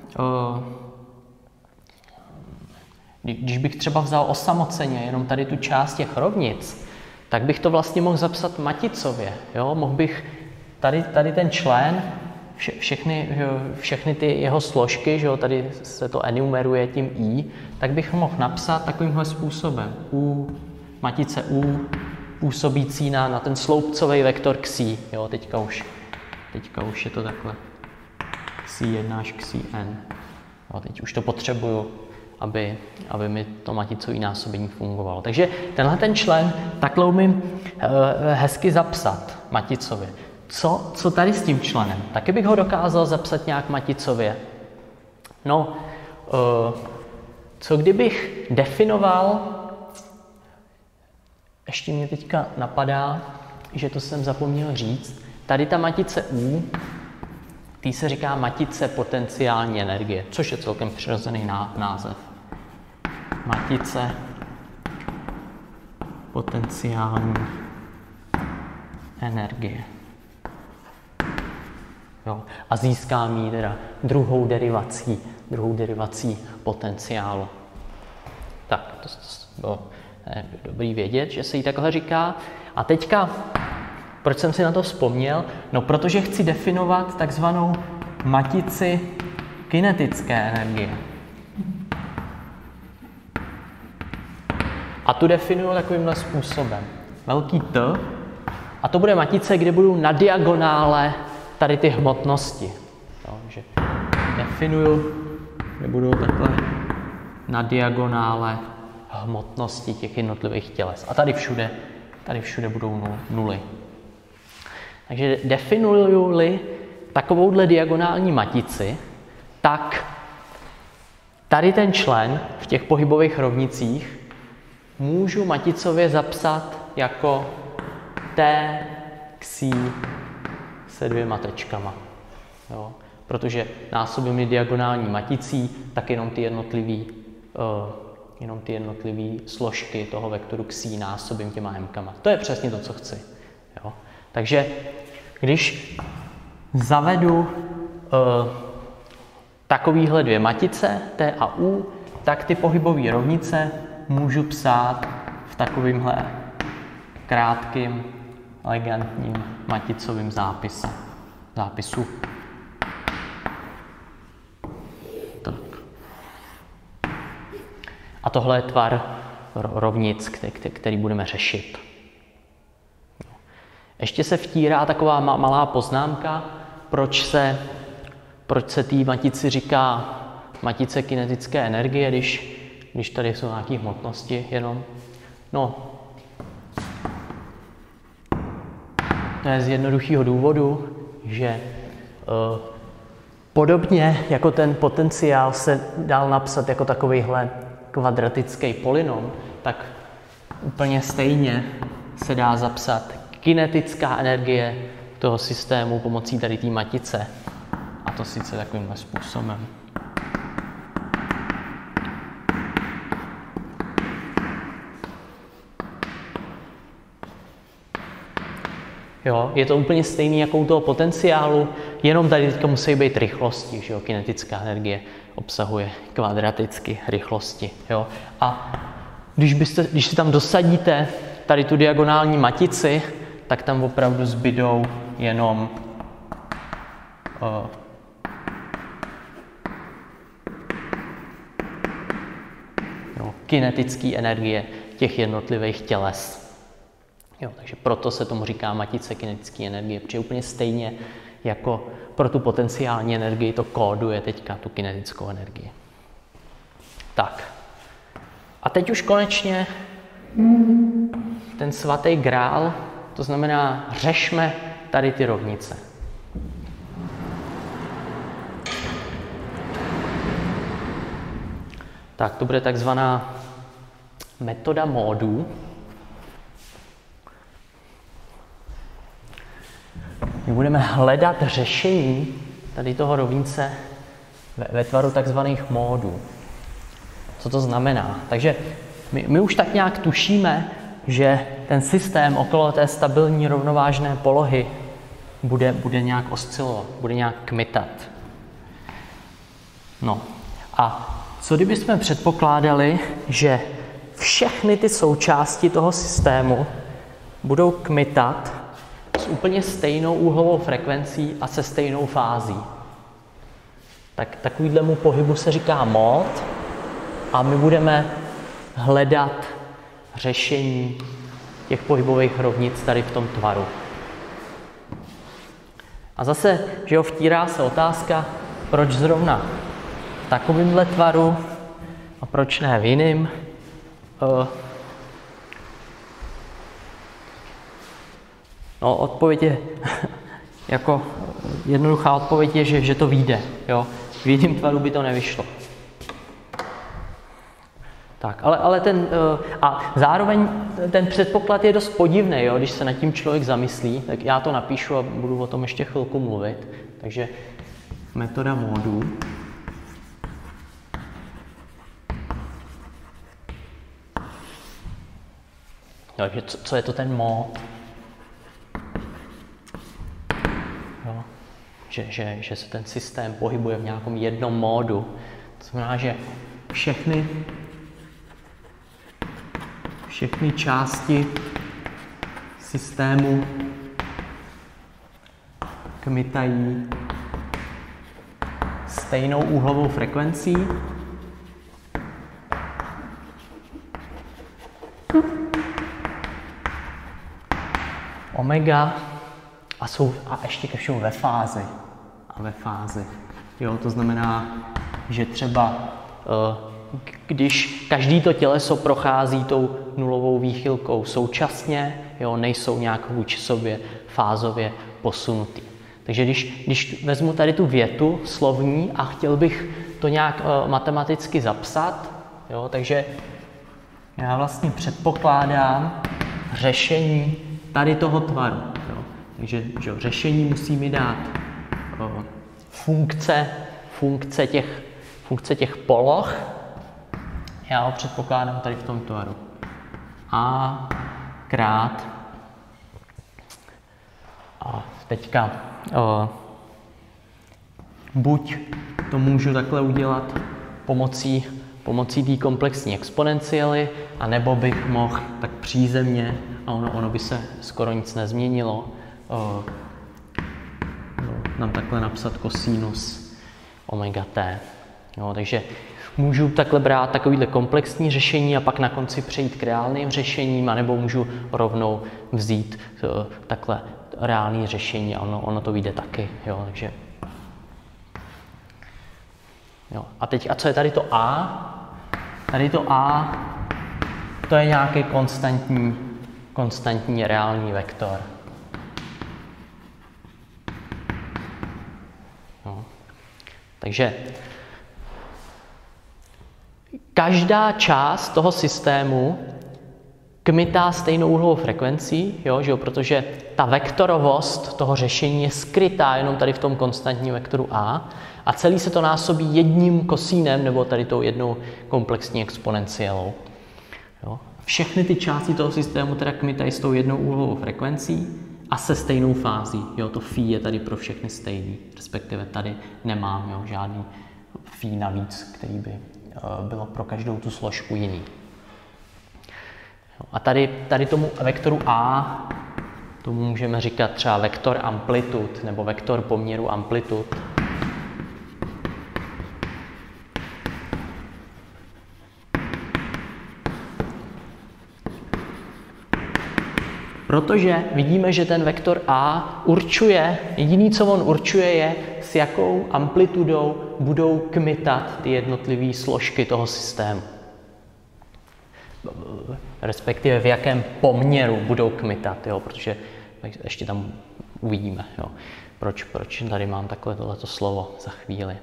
když bych třeba vzal osamoceně jenom tady tu část těch rovnic, tak bych to vlastně mohl zapsat maticově. Jo? Mohl bych tady ten člen, všechny ty jeho složky, že jo, tady se to enumeruje tím i, tak bych mohl napsat takovýmhle způsobem. Matice U působící na ten sloupcový vektor ksí. Jo? Teďka už je to takhle. Ksí 1 až ksí n. Jo, teď už to potřebuju, aby mi to maticové násobení fungovalo. Takže tenhle ten člen takhle umím hezky zapsat maticově. Co tady s tím členem? Taky bych ho dokázal zapsat nějak maticově. No, co kdybych definoval, ještě mě teďka napadá, že to jsem zapomněl říct, tady ta matice U, tý se říká matice potenciální energie, což je celkem přirozený název. Matice potenciální energie. Jo. A získám ji teda druhou derivací potenciálu. Tak, to bylo dobrý vědět, že se jí takhle říká. A teďka, proč jsem si na to vzpomněl? No, protože chci definovat takzvanou matici kinetické energie. A tu definuju takovýmhle způsobem. Velký T. A to bude matice, kde budou na diagonále tady ty hmotnosti. Takže definuju, kde budou takhle na diagonále hmotnosti těch jednotlivých těles. A tady všude budou nuly. Takže definuju-li takovouhle diagonální matici, tak tady ten člen v těch pohybových rovnicích můžu maticově zapsat jako T ksí se 2 tečkama. Jo? Protože násobím-li diagonální maticí, tak jenom ty jednotlivý složky toho vektoru ksí násobím těma mkama. To je přesně to, co chci. Jo? Takže když zavedu takovýhle 2 matice, T a U, tak ty pohybové rovnice můžu psát v takovýmhle krátkým, elegantním maticovým zápisu. Tak. A tohle je tvar rovnic, který budeme řešit. Ještě se vtírá taková malá poznámka, proč se té matici říká matice kinetické energie, když tady jsou nějaké hmotnosti jenom. No, to je z jednoduchého důvodu, že podobně jako ten potenciál se dal napsat jako takovýhle kvadratický polynom, tak úplně stejně se dá zapsat kinetická energie toho systému pomocí tady té matice. A to sice takovýmhle způsobem. Jo? Je to úplně stejný jako u toho potenciálu, jenom tady teďka musí být rychlosti. Že jo? Kinetická energie obsahuje kvadraticky rychlosti. Jo? A když si tam dosadíte tady tu diagonální matici, tak tam opravdu zbydou jenom kinetické energie těch jednotlivých těles. Jo, takže proto se tomu říká matice kinetické energie, protože úplně stejně jako pro tu potenciální energii to kóduje teďka tu kinetickou energii. Tak. A teď už konečně ten svatý grál, to znamená, řešme tady ty rovnice. Tak, to bude takzvaná metoda módů. My budeme hledat řešení tady toho rovnice ve tvaru takzvaných módů. Co to znamená? Takže my už tak nějak tušíme, že ten systém okolo té stabilní rovnovážné polohy bude nějak oscilovat, bude nějak kmitat. No a co kdybychom předpokládali, že všechny ty součásti toho systému budou kmitat s úplně stejnou úhlovou frekvencí a se stejnou fází? Tak takovýhlemu pohybu se říká mód a my budeme hledat řešení těch pohybových rovnic tady v tom tvaru. A zase, že jo, vtírá se otázka, proč zrovna v takovémhle tvaru a proč ne v jiném. No, odpověď je, jako jednoduchá odpověď je, že to vyjde. Jo? V jiném tvaru by to nevyšlo. Tak, ale a zároveň ten předpoklad je dost podivný, jo? Když se nad tím člověk zamyslí, tak já to napíšu a budu o tom ještě chvilku mluvit. Takže metoda módů. Takže co je to ten mód? Jo? Že se ten systém pohybuje v nějakém jednom módu. To znamená, že všechny části systému kmitají stejnou úhlovou frekvencí omega a ještě ke všemu ve fázi. Jo, to znamená, že třeba když každý to těleso prochází tou nulovou výchylkou současně, jo, nejsou nějak vůči sobě fázově posunutý. Takže když vezmu tady tu větu slovní a chtěl bych to nějak matematicky zapsat, jo, takže já vlastně předpokládám řešení tady toho tvaru. Jo. Takže že řešení musí mi dát funkce těch poloh. Já ho předpokládám tady v tom tvaru. A krát. A teďka buď to můžu takhle udělat pomocí té komplexní exponenciály, anebo bych mohl tak přízemně, a ono by se skoro nic nezměnilo, nám takhle napsat kosinus omega t. Jo, takže můžu takhle brát takovýhle komplexní řešení a pak na konci přejít k reálným řešením, anebo můžu rovnou vzít takhle reálné řešení a ono to vyjde taky. Jo, takže. Jo. A co je tady to A? Tady to A, to je nějaký konstantní reálný vektor. Jo. Takže každá část toho systému kmitá stejnou úhlovou frekvencí, jo, protože ta vektorovost toho řešení je skrytá jenom tady v tom konstantním vektoru A a celý se to násobí jedním kosínem nebo tady tou jednou komplexní exponenciálou. Jo. Všechny ty části toho systému teda kmitají s tou jednou úhlovou frekvencí a se stejnou fází. Jo, to phi je tady pro všechny stejný, respektive tady nemám, jo, žádný phi navíc, který by bylo pro každou tu složku jiný. Jo, a tady tomu vektoru A, tomu můžeme říkat třeba vektor amplitud nebo vektor poměru amplitud. Protože vidíme, že ten vektor A určuje, jediný, co on určuje, je, s jakou amplitudou budou kmitat ty jednotlivé složky toho systému. Respektive v jakém poměru budou kmitat, jo, protože ještě tam uvidíme, jo, proč tady mám takhle tohleto slovo za chvíli.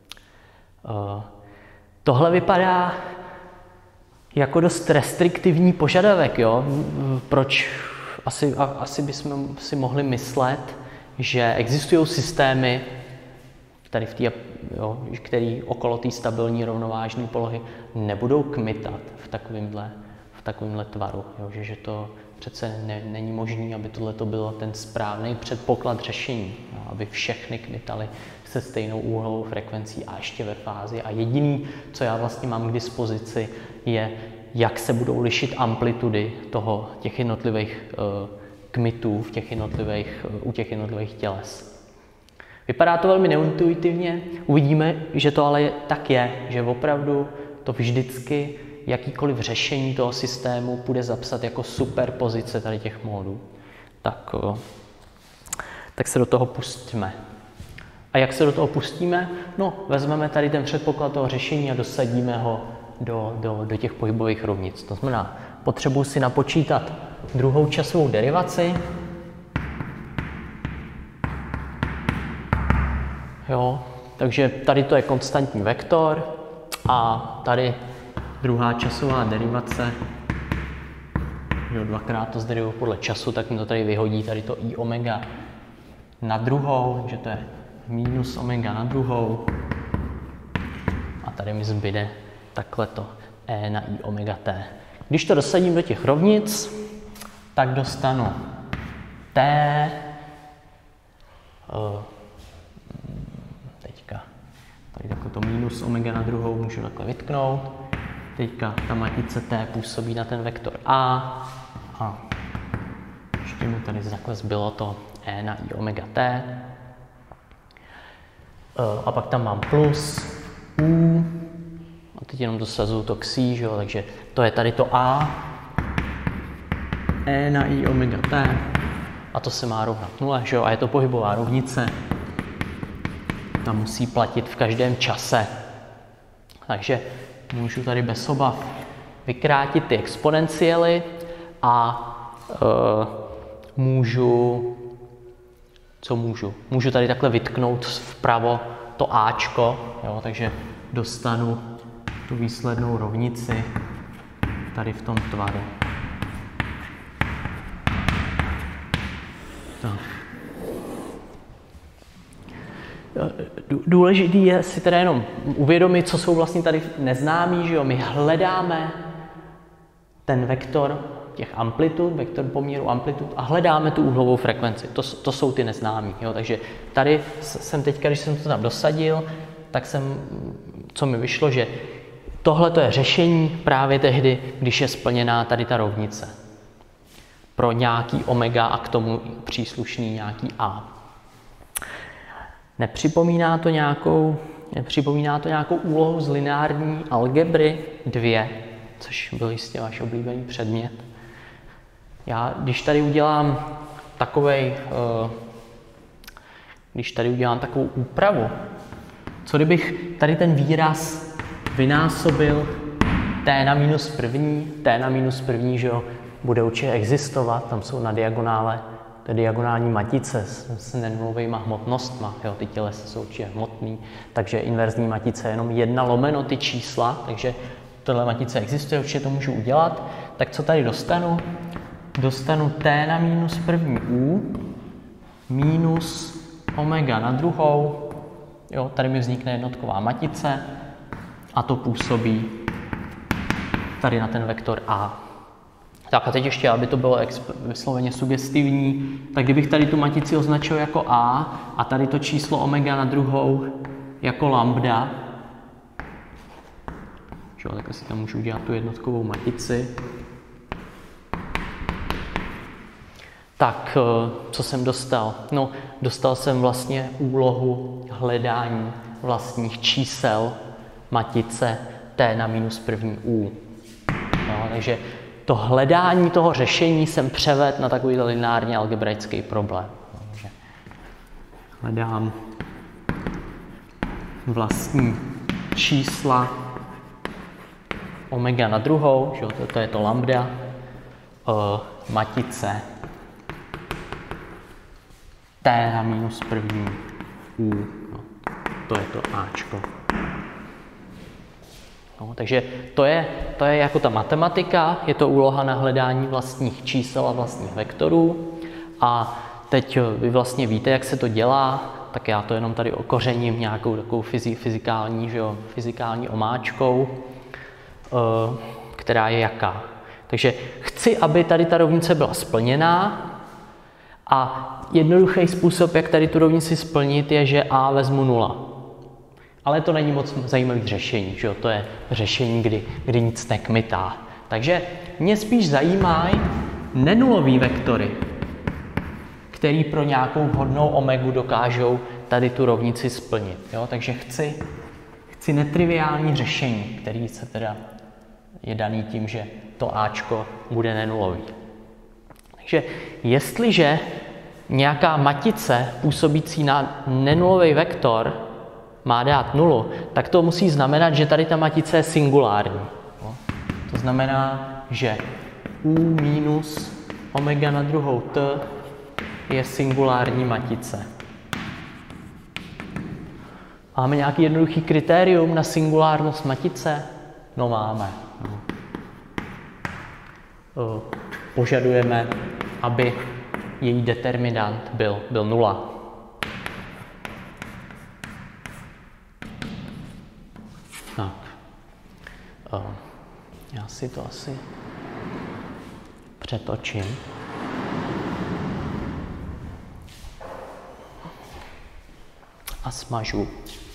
Tohle vypadá jako dost restriktivní požadavek, jo, proč asi bychom si mohli myslet, že existují systémy, tady který okolo té stabilní rovnovážné polohy nebudou kmitat v takovémhle tvaru. Jo, že to přece není možné, aby tohle bylo ten správný předpoklad řešení, jo, aby všechny kmitaly se stejnou úhlovou frekvencí a ještě ve fázi. A jediný, co já vlastně mám k dispozici, je, jak se budou lišit amplitudy těch jednotlivých kmitů u těch jednotlivých těles. Vypadá to velmi neintuitivně, uvidíme, že to ale tak je, že opravdu to vždycky jakýkoliv řešení toho systému bude zapsat jako superpozice tady těch módů. Tak se do toho pustíme. A jak se do toho pustíme? No, vezmeme tady ten předpoklad toho řešení a dosadíme ho do těch pohybových rovnic. To znamená, potřebuji si napočítat druhou časovou derivaci. Jo, takže tady to je konstantní vektor a tady druhá časová derivace. Jo, dvakrát to zderivuju podle času, tak mi to tady vyhodí tady to i omega na druhou, že to je minus omega na druhou. A tady mi zbyde takhle to e na i omega t. Když to dosadím do těch rovnic, tak dostanu t, teďka tady takhle to minus omega na druhou můžu takhle vytknout. Teďka ta matice t působí na ten vektor a ještě mi tady takhle zbylo to e na i omega t. A pak tam mám plus u. A teď jenom dosazuju to xi, že jo, takže to je tady to a, e na i omega t, a to se má rovnat 0, že jo, a je to pohybová rovnice, ta musí platit v každém čase. Takže můžu tady bez obav vykrátit ty exponenciály a můžu tady takhle vytknout vpravo to áčko, jo, takže dostanu tu výslednou rovnici tady v tom tvaru. Tak. Důležitý je si teda jenom uvědomit, co jsou vlastně tady neznámí, že jo? My hledáme ten vektor těch amplitud, vektor poměru amplitud a hledáme tu úhlovou frekvenci. To jsou ty neznámí, jo? Takže tady jsem teďka, když jsem to tam dosadil, tak co mi vyšlo, že tohle to je řešení právě tehdy, když je splněná tady ta rovnice. Pro nějaký omega a k tomu příslušný nějaký a. Nepřipomíná to nějakou úlohu z lineární algebry 2, což byl jistě váš oblíbený předmět. Když tady udělám takovou úpravu, co kdybych tady ten výraz vynásobil t na minus první, že jo, bude určitě existovat, tam jsou na diagonále ty diagonální matice s nenulovými hmotnostma, jo, ty tělesa jsou určitě hmotný, takže inverzní matice je jenom 1 lomeno ty čísla, takže tohle matice existuje, určitě to můžu udělat. Tak co tady dostanu? Dostanu t na minus první u minus omega na druhou, jo, tady mi vznikne jednotková matice a to působí tady na ten vektor a. Tak a teď ještě, aby to bylo vysloveně sugestivní, tak kdybych tady tu matici označil jako A a tady to číslo omega na druhou jako lambda, tak si tam můžu udělat tu jednotkovou matici. Tak, co jsem dostal? No, dostal jsem vlastně úlohu hledání vlastních čísel matice t na minus první u. No, takže to hledání toho řešení jsem převedl na takový lineární algebraický problém. Takže hledám vlastní čísla omega na druhou, že to je to lambda, matice t na minus první u, no, to je to Ačko. No, takže to je jako ta matematika, je to úloha na hledání vlastních čísel a vlastních vektorů. A teď vy vlastně víte, jak se to dělá, tak já to jenom tady okořením nějakou takovou fyzikální omáčkou, která je jaká. Takže chci, aby tady ta rovnice byla splněná a jednoduchý způsob, jak tady tu rovnici splnit, je, že A vezmu 0. Ale to není moc zajímavý řešení, že jo? To je řešení, kdy nic nekmitá. Takže mě spíš zajímají nenulový vektory, který pro nějakou vhodnou omegu dokážou tady tu rovnici splnit. Jo? Takže chci netriviální řešení, který se teda je daný tím, že to Ačko bude nenulový. Takže jestliže nějaká matice působící na nenulový vektor má dát nulu, tak to musí znamenat, že tady ta matice je singulární. To znamená, že u minus omega na druhou t je singulární matice. Máme nějaký jednoduchý kritérium na singulárnost matice? No máme. Požadujeme, aby její determinant byl 0. Tak. Já si to asi přetočím. A smažu.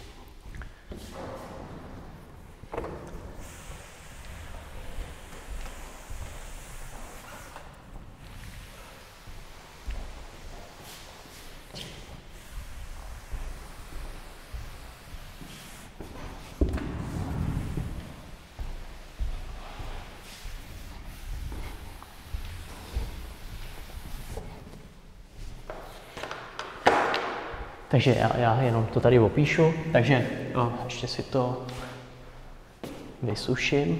Takže já jenom to tady opíšu, takže ještě si to vysuším.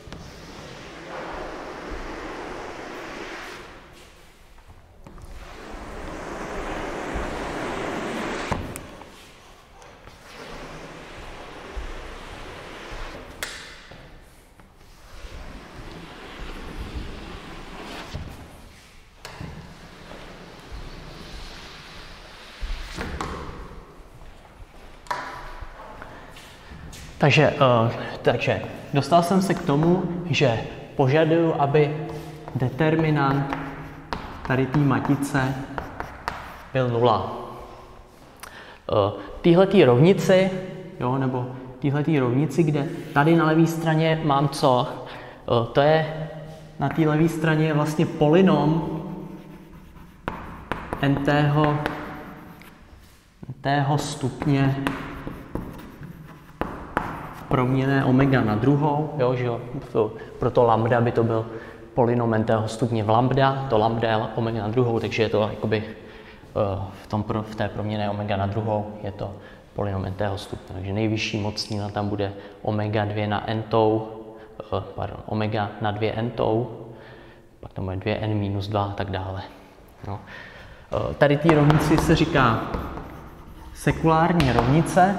Takže dostal jsem se k tomu, že požaduju, aby determinant tady té matice byl 0. Téhletý rovnici, jo, nebo téhletý rovnici, kde tady na levé straně mám co? To je, na té levé straně je vlastně polynom n-tého stupně proměnné omega na druhou, jo, že proto lambda by to byl polynom n-tého stupně v lambda, to lambda je omega na druhou, takže je to jakoby v té proměnné omega na druhou je to polynom n-tého stupně. Takže nejvyšší mocnina tam bude omega 2 na n-tou, omega na 2 n-tou, pak tam bude 2n minus 2 a tak dále. No. Tady té rovnici se říká sekulární rovnice.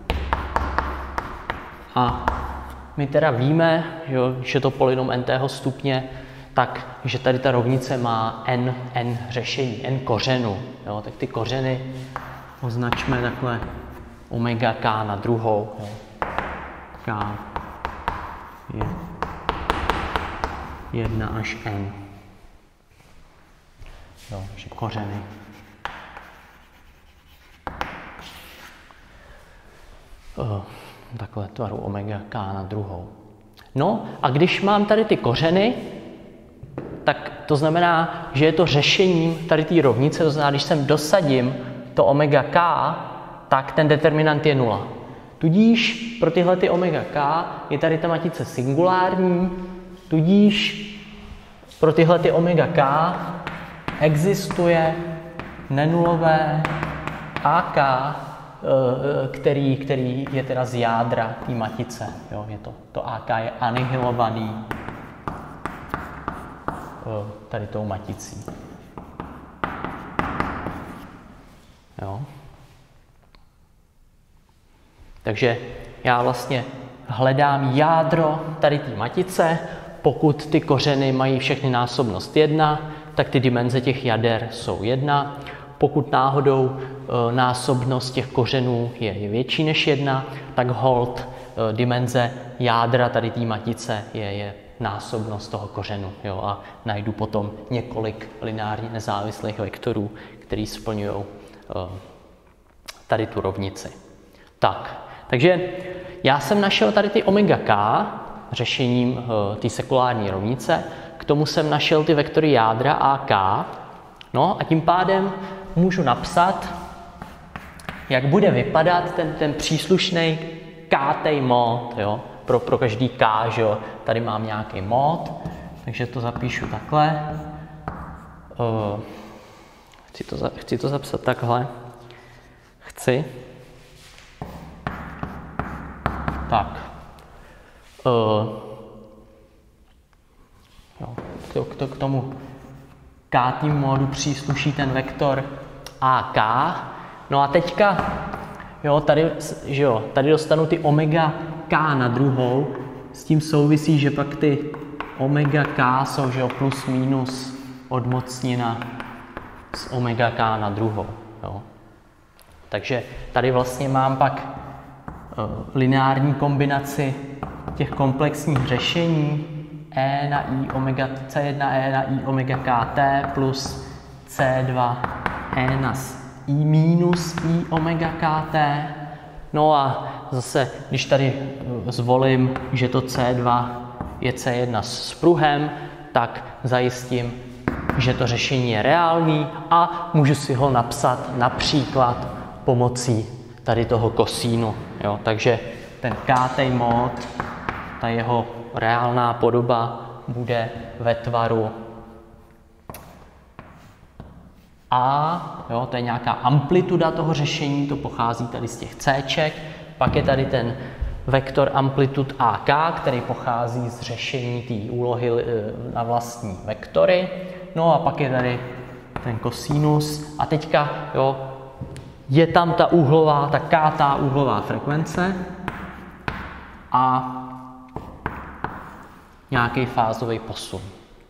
A my teda víme, že to polynom n-tého stupně, tak, že tady ta rovnice má n řešení, n kořenů. Jo? Tak ty kořeny označme takhle omega k na druhou. Jo? K je 1 až n. Jo, že kořeny. Takhle tvaru omega k na druhou. No a když mám tady ty kořeny, tak to znamená, že je to řešením tady té rovnice, to znamená, když sem dosadím to omega k, tak ten determinant je 0. Tudíž pro tyhle ty omega k je tady ta matice singulární, tudíž pro tyhle ty omega k existuje nenulové AK, který je teda z jádra té matice. Jo, je to AK je anihilovaný tady tou maticí. Jo. Takže já vlastně hledám jádro tady té matice. Pokud ty kořeny mají všechny násobnost 1, tak ty dimenze těch jader jsou 1. Pokud náhodou násobnost těch kořenů je větší než 1, tak hold dimenze jádra tady té matice je násobnost toho kořenu. Jo? A najdu potom několik lineárně nezávislých vektorů, který splňují tady tu rovnici. Takže já jsem našel tady ty omega k řešením té sekulární rovnice, k tomu jsem našel ty vektory jádra AK, no a tím pádem můžu napsat, jak bude vypadat ten příslušný kátej mód, jo? Pro každý k, že jo? Tady mám nějaký mód, takže to zapíšu takhle. Chci to zapsat takhle. Tak. K tomu kátnímu módu přísluší ten vektor AK. No a teďka, jo, tady dostanu ty omega k na druhou. S tím souvisí, že pak ty omega k jsou, že jo, plus minus odmocnina z omega k na druhou. Jo. Takže tady vlastně mám pak lineární kombinaci těch komplexních řešení e na i omega c1 e na i omega kt plus c2 e na i minus i omega kt. No a zase, když tady zvolím, že to c2 je c1 s pruhem, tak zajistím, že to řešení je reálný a můžu si ho napsat například pomocí tady toho kosínu. Jo? Takže ten kátej mód, ta jeho reálná podoba bude ve tvaru A, jo? To je nějaká amplituda toho řešení, to pochází tady z těch Cček, pak je tady ten vektor amplitud AK, který pochází z řešení té úlohy na vlastní vektory, no a pak je tady ten kosinus a teďka, jo, je tam ta kátá úhlová frekvence a nějaký fázový posun.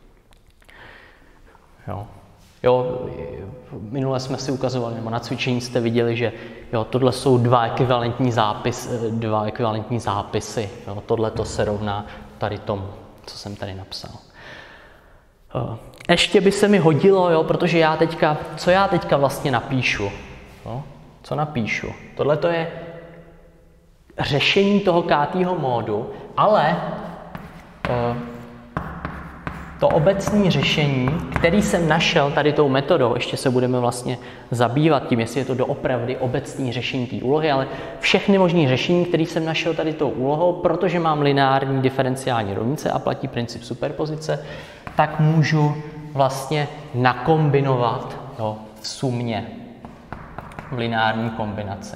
Jo, minule jsme si ukazovali, nebo na cvičení jste viděli, že jo, tohle jsou dva ekvivalentní zápisy. Jo, tohle to se rovná tady tomu, co jsem tady napsal. Ještě by se mi hodilo, jo, protože co já teďka vlastně napíšu? Jo? Co napíšu? Tohle to je řešení toho kátýho módu, ale to obecné řešení, který jsem našel tady tou metodou, ještě se budeme vlastně zabývat tím, jestli je to doopravdy obecné řešení té úlohy, ale všechny možné řešení, které jsem našel tady tou úlohou, protože mám lineární diferenciální rovnice a platí princip superpozice, tak můžu vlastně nakombinovat, jo, v sumě v lineární kombinaci.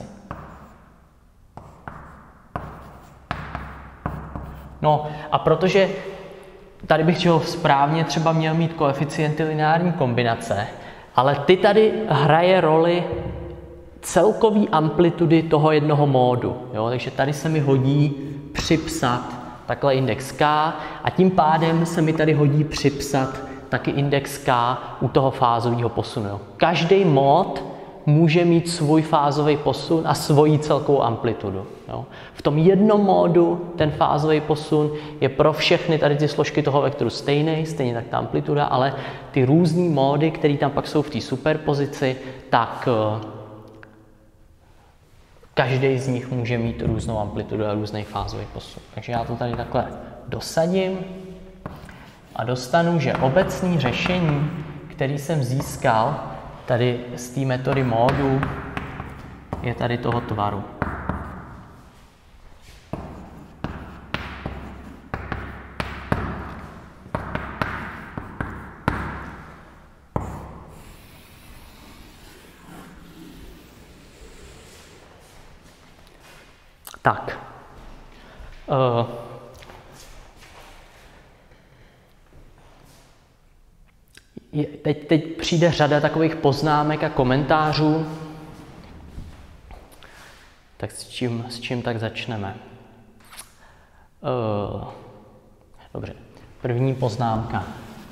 No a protože tady bych správně třeba měl mít koeficienty lineární kombinace, ale ty tady hraje roli celkový amplitudy toho jednoho módu. Jo? Takže tady se mi hodí připsat takhle index k a tím pádem se mi tady hodí připsat taky index k u toho fázového posunu. Jo? Každý mód může mít svůj fázový posun a svoji celkovou amplitudu. Jo? Jo. V tom jednom módu ten fázový posun je pro všechny tady ty složky toho vektoru stejný, stejně tak ta amplituda, ale ty různý módy, které tam pak jsou v té superpozici, tak každý z nich může mít různou amplitudu a různý fázový posun. Takže já to tady takhle dosadím a dostanu, že obecné řešení, který jsem získal tady z té metody módu, je tady toho tvaru. Tak. Teď přijde řada takových poznámek a komentářů. Tak s čím tak začneme? Dobře, první poznámka.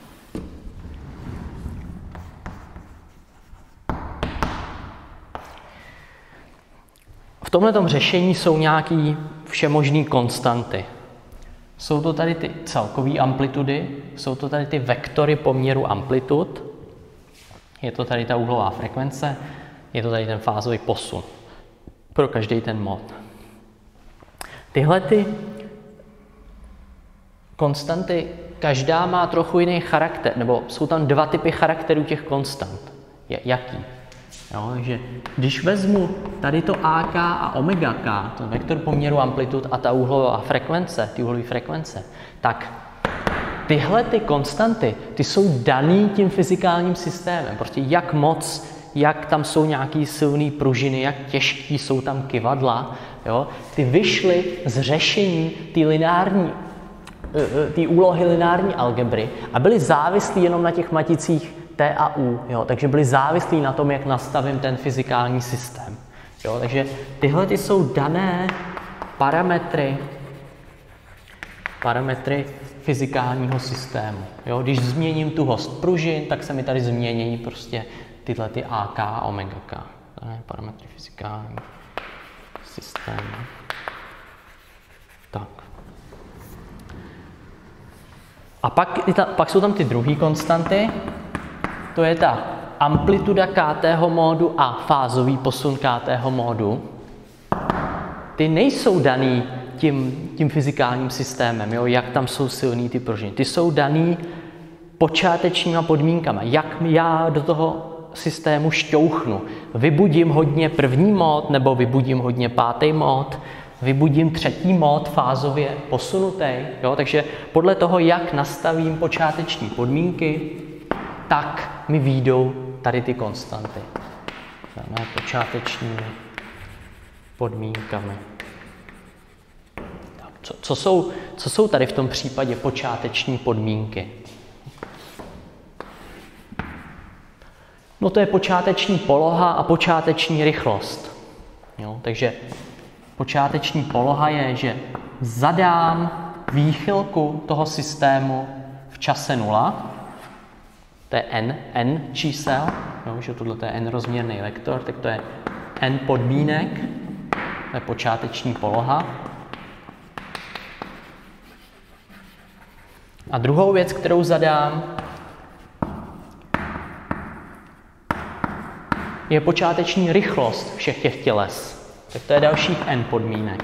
V tomhletom řešení jsou nějaký všemožný konstanty. Jsou to tady ty celkové amplitudy, jsou to tady ty vektory poměru amplitud, je to tady ta úhlová frekvence, je to tady ten fázový posun pro každý ten mod. Tyhle ty konstanty, každá má trochu jiný charakter, nebo jsou tam dva typy charakterů těch konstant. Jaký? Jo, takže když vezmu tady to AK a omega K, to vektor poměru amplitud a ta úhlová frekvence, ty úhlové frekvence, tak tyhle ty konstanty, ty jsou daný tím fyzikálním systémem. Prostě jak moc, jak tam jsou nějaký silný pružiny, jak těžký jsou tam kyvadla, jo, ty vyšly z řešení té úlohy lineární algebry a byly závislí jenom na těch maticích T a U, jo, takže byly závislí na tom, jak nastavím ten fyzikální systém. Jo, takže tyhle ty jsou dané parametry fyzikálního systému. Jo, když změním tuhost pružin, tak se mi tady změní prostě tyhle ty AK a omega K. Parametry fyzikální systému. Tak. A pak jsou tam ty druhé konstanty. To je ta amplituda KT módu a fázový posun KT módu. Ty nejsou daný tím fyzikálním systémem, jo, jak tam jsou silný ty pružiny. Ty jsou daný počátečníma podmínkama, jak já do toho systému šťouchnu. Vybudím hodně první mód, nebo vybudím hodně pátý mód, vybudím třetí mód fázově posunutý. Jo, takže podle toho, jak nastavím počáteční podmínky, tak mi vyjdou tady ty konstanty. Dáme počátečními podmínkami. Tak, co jsou tady v tom případě počáteční podmínky? No to je počáteční poloha a počáteční rychlost. Jo, takže počáteční poloha je, že zadám výchylku toho systému v čase 0, to je n čísel, jo, že tohle je n-rozměrný vektor, tak to je n podmínek, to je počáteční poloha. A druhou věc, kterou zadám, je počáteční rychlost všech těch těles. Tak to je dalších n podmínek.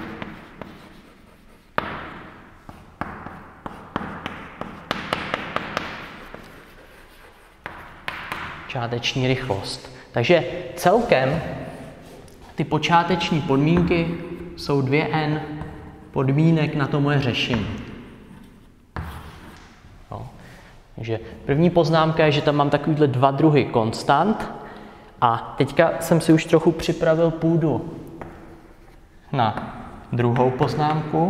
Počáteční rychlost. Takže celkem ty počáteční podmínky jsou 2n podmínek na to moje řešení. No. Takže první poznámka je, že tam mám takovýhle dva druhy konstant a teďka jsem si už trochu připravil půdu na druhou poznámku.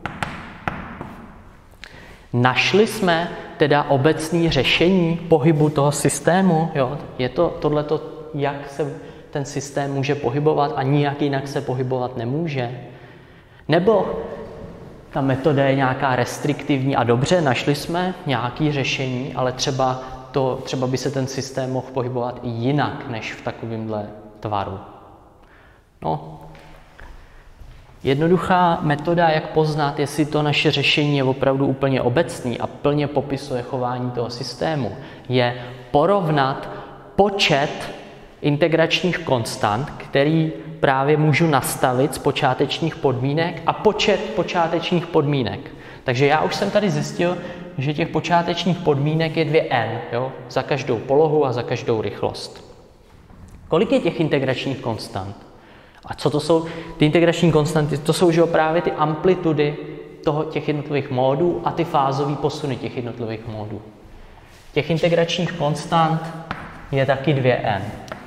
Našli jsme teda obecné řešení pohybu toho systému. Jo? Je to tohleto, jak se ten systém může pohybovat a nijak jinak se pohybovat nemůže? Nebo ta metoda je nějaká restriktivní a dobře, našli jsme nějaké řešení, ale třeba by se ten systém mohl pohybovat i jinak, než v takovémhle tvaru. No, Jednoduchá metoda, jak poznat, jestli to naše řešení je opravdu úplně obecný a plně popisuje chování toho systému, je porovnat počet integračních konstant, který právě můžu nastavit z počátečních podmínek a počet počátečních podmínek. Takže já už jsem tady zjistil, že těch počátečních podmínek je 2n, jo? Za každou polohu a za každou rychlost. Kolik je těch integračních konstant? A co to jsou ty integrační konstanty? To jsou že právě ty amplitudy těch jednotlivých módů a ty fázové posuny těch jednotlivých módů. Těch integračních konstant je taky 2n.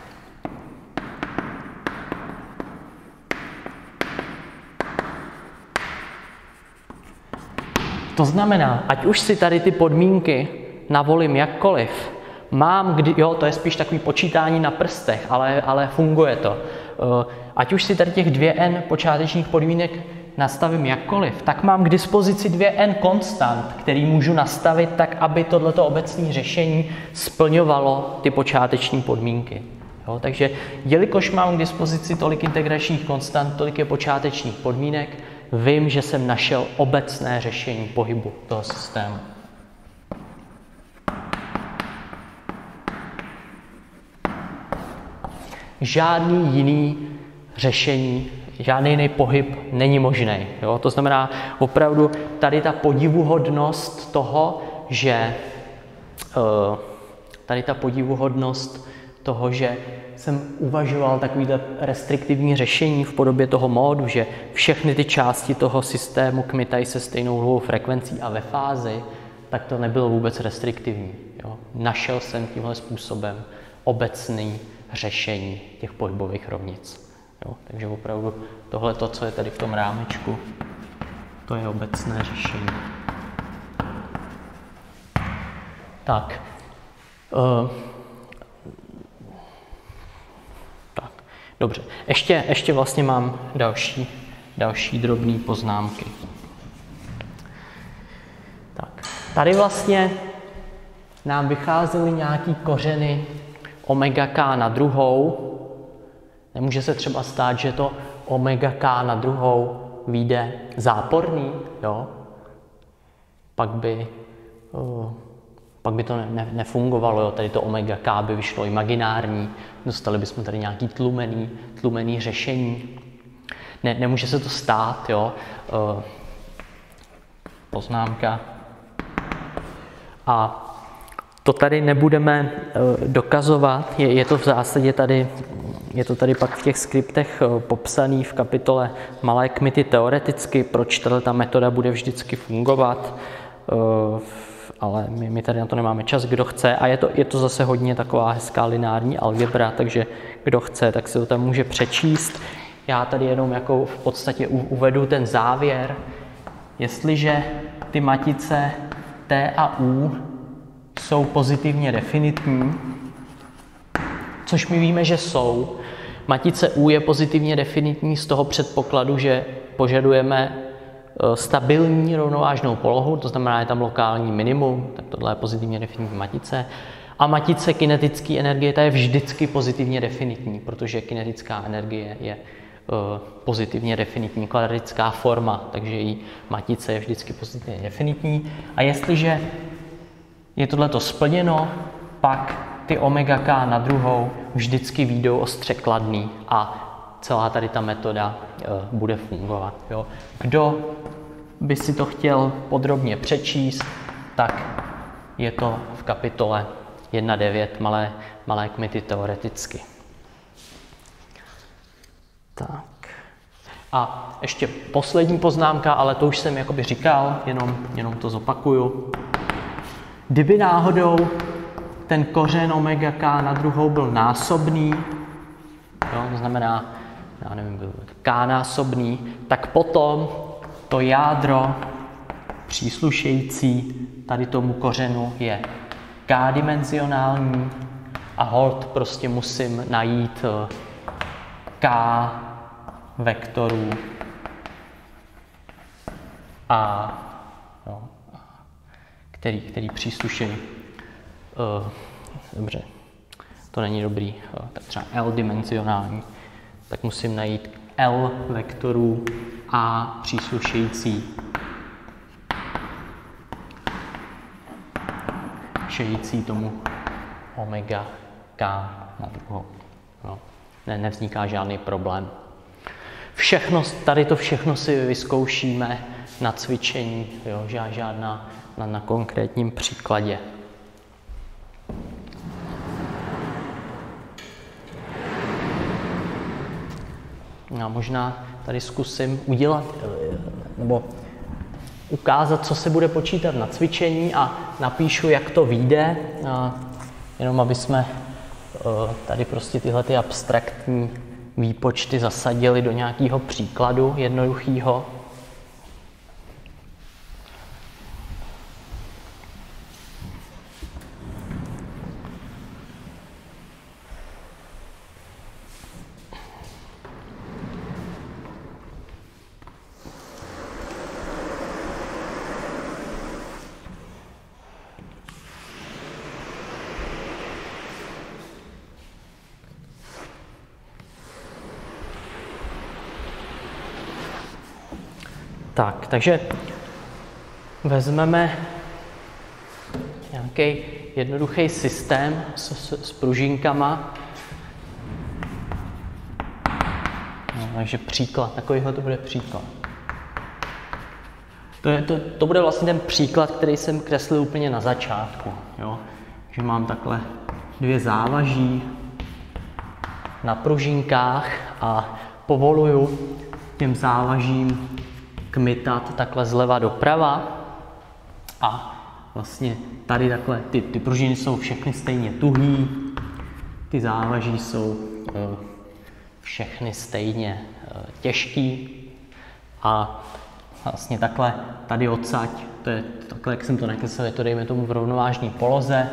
To znamená, ať už si tady ty podmínky navolím jakkoliv, to je spíš takový počítání na prstech, ale funguje to. Ať už si tady těch 2n počátečních podmínek nastavím jakkoliv, tak mám k dispozici 2n konstant, který můžu nastavit tak, aby tohleto obecné řešení splňovalo ty počáteční podmínky. Jo, takže jelikož mám k dispozici tolik integračních konstant, tolik je počátečních podmínek, vím, že jsem našel obecné řešení pohybu toho systému. Žádný jiný řešení, žádný jiný pohyb není možný. Jo? To znamená opravdu tady ta podivuhodnost toho, že jsem uvažoval takovýhle restriktivní řešení v podobě toho módu, že všechny ty části toho systému kmitají se stejnou dlouhou frekvencí a ve fázi, tak to nebylo vůbec restriktivní. Jo? Našel jsem tímhle způsobem obecný řešení těch pohybových rovnic. Jo? Takže opravdu tohle, co je tady v tom rámečku, to je obecné řešení. Tak. Dobře. Ještě vlastně mám další drobné poznámky. Tak. Tady vlastně nám vycházely nějaký kořeny omega k na druhou. Nemůže se třeba stát, že to omega k na druhou vyjde záporný, jo? Pak by to nefungovalo, jo? Tady to omega k by vyšlo imaginární, dostali bychom tady nějaký tlumený řešení. Nemůže se to stát, jo? Poznámka. A to tady nebudeme dokazovat, je to v zásadě tady, je to tady pak v těch skriptech popsaný v kapitole Malé kmity teoreticky, proč ta metoda bude vždycky fungovat, ale my tady na to nemáme čas, kdo chce, a je to zase hodně taková hezká lineární algebra, takže kdo chce, tak si to tam může přečíst. Já tady jenom jako v podstatě uvedu ten závěr. Jestliže ty matice T a U jsou pozitivně definitní, což my víme, že jsou. Matice U je pozitivně definitní z toho předpokladu, že požadujeme stabilní rovnovážnou polohu, to znamená, je tam lokální minimum, tak tohle je pozitivně definitní matice. A matice kinetické energie, ta je vždycky pozitivně definitní, protože kinetická energie je pozitivně definitní kvadratická forma, takže její matice je vždycky pozitivně definitní. A jestliže je tohleto splněno, pak ty omega k na druhou vždycky vyjdou ostře kladný a celá tady ta metoda bude fungovat. Jo. Kdo by si to chtěl podrobně přečíst, tak je to v kapitole 1.9 malé kmity teoreticky. Tak. A ještě poslední poznámka, ale to už jsem jakoby říkal, jenom to zopakuju. Kdyby náhodou ten kořen omega k na druhou byl násobný, jo, to znamená, já nevím, byl k násobný, tak potom to jádro příslušející tady tomu kořenu je k-dimenzionální a holt prostě musím najít k vektorů a jo, který přísluší. Dobře, to není dobrý, tak třeba L-dimenzionální, tak musím najít L vektorů a příslušející tomu omega k na druhou. No. Nevzniká žádný problém. Tady to všechno si vyzkoušíme na cvičení, jo, žádná na konkrétním příkladě. Já možná tady zkusím udělat nebo ukázat, co se bude počítat na cvičení a napíšu, jak to vyjde, jenom aby jsme tady prostě tyhle ty abstraktní výpočty zasadili do nějakého příkladu jednoduchého. Tak, takže vezmeme nějaký jednoduchý systém s pružinkama. No, takže příklad, takovýhle to bude příklad. To bude vlastně ten příklad, který jsem kreslil úplně na začátku. Jo? Že mám takhle 2 závaží na pružinkách a povoluju těm závažím kmitat takhle zleva doprava a vlastně tady takhle ty pružiny jsou všechny stejně tuhý, ty závaží jsou všechny stejně těžký a vlastně takhle tady odsaď, to je takhle, jak jsem to nakreslil, je to dejme tomu v rovnovážné poloze,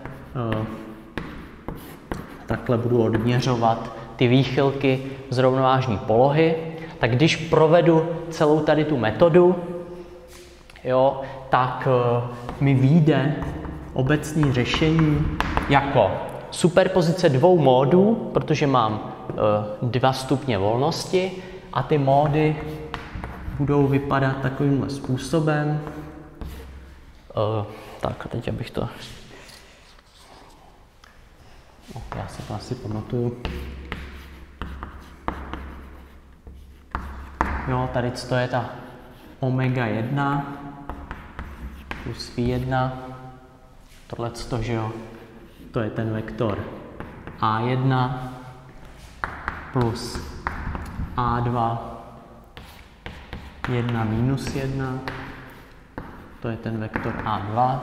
takhle budu odměřovat ty výchylky z rovnovážné polohy. Tak když provedu celou tady tu metodu, jo, tak mi vyjde obecné řešení jako superpozice 2 módů, protože mám 2 stupně volnosti a ty módy budou vypadat takovýmhle způsobem. Tak a teď abych to... Já si to asi pamatuju. Jo, tady to je ta omega 1 plus v1. Tohleto, že jo, to je ten vektor a1 plus a2 1 minus 1. To je ten vektor a2.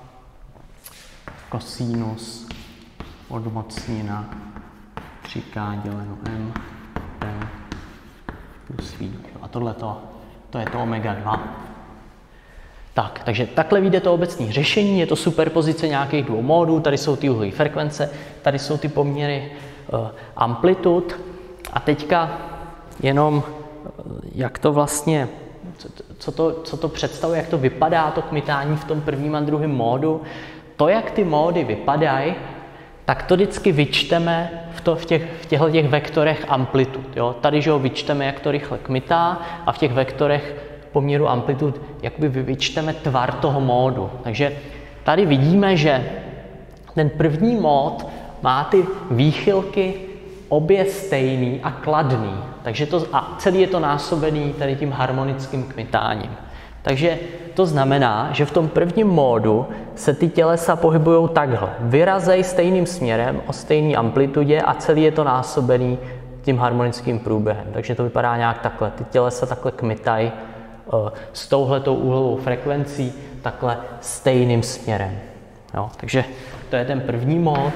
Kosinus odmocnina 3k děleno m t plus v. A tohleto, to je to omega 2. Tak, takže takhle vyjde to obecné řešení, je to superpozice nějakých 2 módů, tady jsou ty uhlové frekvence, tady jsou ty poměry amplitud a teďka jenom jak to vlastně, co to představuje, jak to vypadá to kmitání v tom prvním a druhém módu. To, jak ty módy vypadají, tak to vždycky vyčteme v těchto vektorech amplitud. Jo? Tady, že ho vyčteme, jak to rychle kmitá a v těch vektorech poměru amplitud jakoby vyčteme tvar toho módu. Takže tady vidíme, že ten první mód má ty výchylky obě stejný a kladný. Takže a celý je to násobený tady tím harmonickým kmitáním. Takže to znamená, že v tom prvním módu se ty tělesa pohybují takhle. Vyrazej stejným směrem o stejné amplitudě a celý je to násobený tím harmonickým průběhem. Takže to vypadá nějak takhle. Ty tělesa takhle kmitají s touhletou úhlovou frekvencí takhle stejným směrem. Jo? Takže to je ten první mód,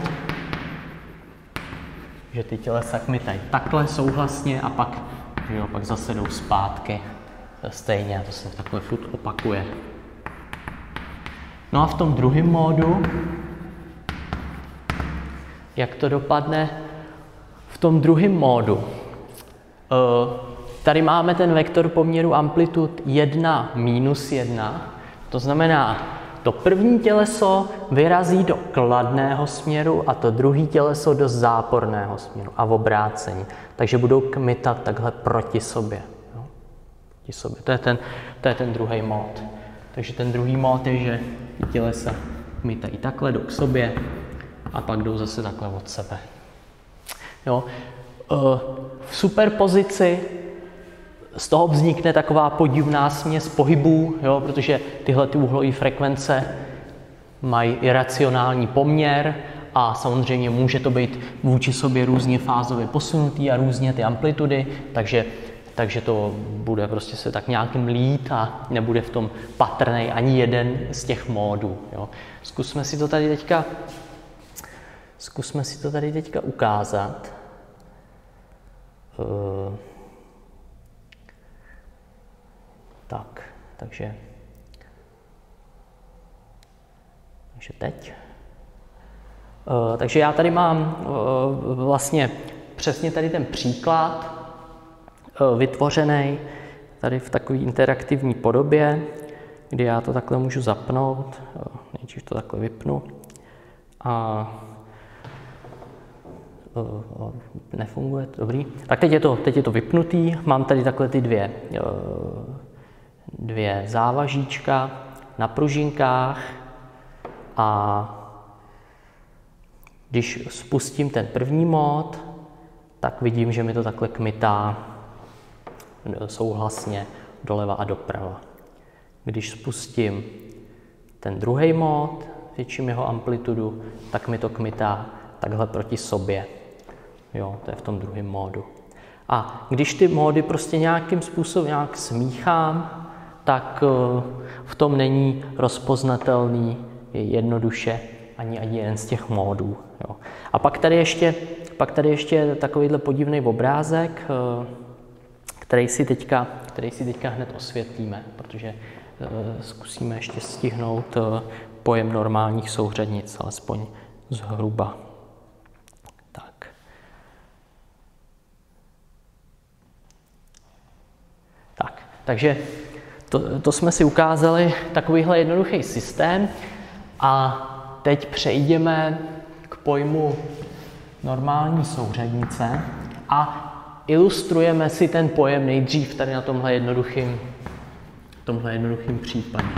že ty tělesa kmitají takhle souhlasně a pak zase jdou zpátky stejně a to se takhle furt opakuje. No a v tom druhém módu, jak to dopadne? V tom druhém módu tady máme ten vektor poměru amplitud 1 minus 1, to znamená, to první těleso vyrazí do kladného směru a to druhé těleso do záporného směru a v obrácení. Takže budou kmitat takhle proti sobě. Jo? Proti sobě. To je ten druhý mód. Takže ten druhý mód je, že tělesa kmitají takhle, jdou k sobě a pak jdou zase takhle od sebe. Jo? V superpozici z toho vznikne taková podivná směs pohybů, jo? Protože tyhle ty úhlové frekvence mají iracionální poměr a samozřejmě může to být vůči sobě různě fázově posunutý a různě ty amplitudy, takže to bude prostě se tak nějak mlít a nebude v tom patrný ani jeden z těch módů. Jo? Zkusme si to tady teďka ukázat. Takže teď. Takže já tady mám vlastně přesně tady ten příklad vytvořený tady v takové interaktivní podobě, kdy já to takhle můžu zapnout. Nejdřív to takhle vypnu. A nefunguje to, dobrý. Tak teď je to vypnutý. Mám tady takhle ty dvě závažíčka na pružinkách a když spustím ten první mód, tak vidím, že mi to takhle kmitá souhlasně doleva a doprava. Když spustím ten druhý mód, zvětším jeho amplitudu, tak mi to kmitá takhle proti sobě. Jo, to je v tom druhém módu. A když ty módy prostě nějakým způsobem nějak smíchám, tak v tom není rozpoznatelný jednoduše ani jeden z těch módů. Jo. A pak tady ještě takovýhle podivný obrázek, který si teďka hned osvětlíme, protože zkusíme ještě stihnout pojem normálních souřadnic, alespoň zhruba. Takže to jsme si ukázali, takovýhle jednoduchý systém. A teď přejdeme k pojmu normální souřadnice a ilustrujeme si ten pojem nejdřív tady na tomhle jednoduchým případě.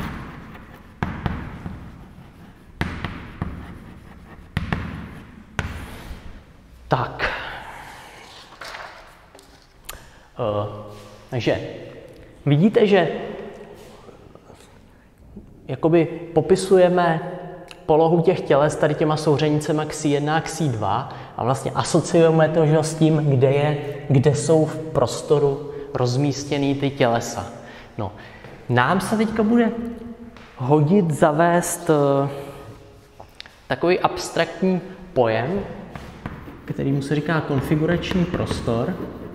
Tak. Takže vidíte, že jakoby popisujeme polohu těch těles tady těma souřadnicema Xi1 a Xi2 a vlastně asociujeme to s tím, kde jsou v prostoru rozmístěný ty tělesa. No, nám se teďka bude hodit zavést takový abstraktní pojem, kterýmu se říká konfigurační prostor.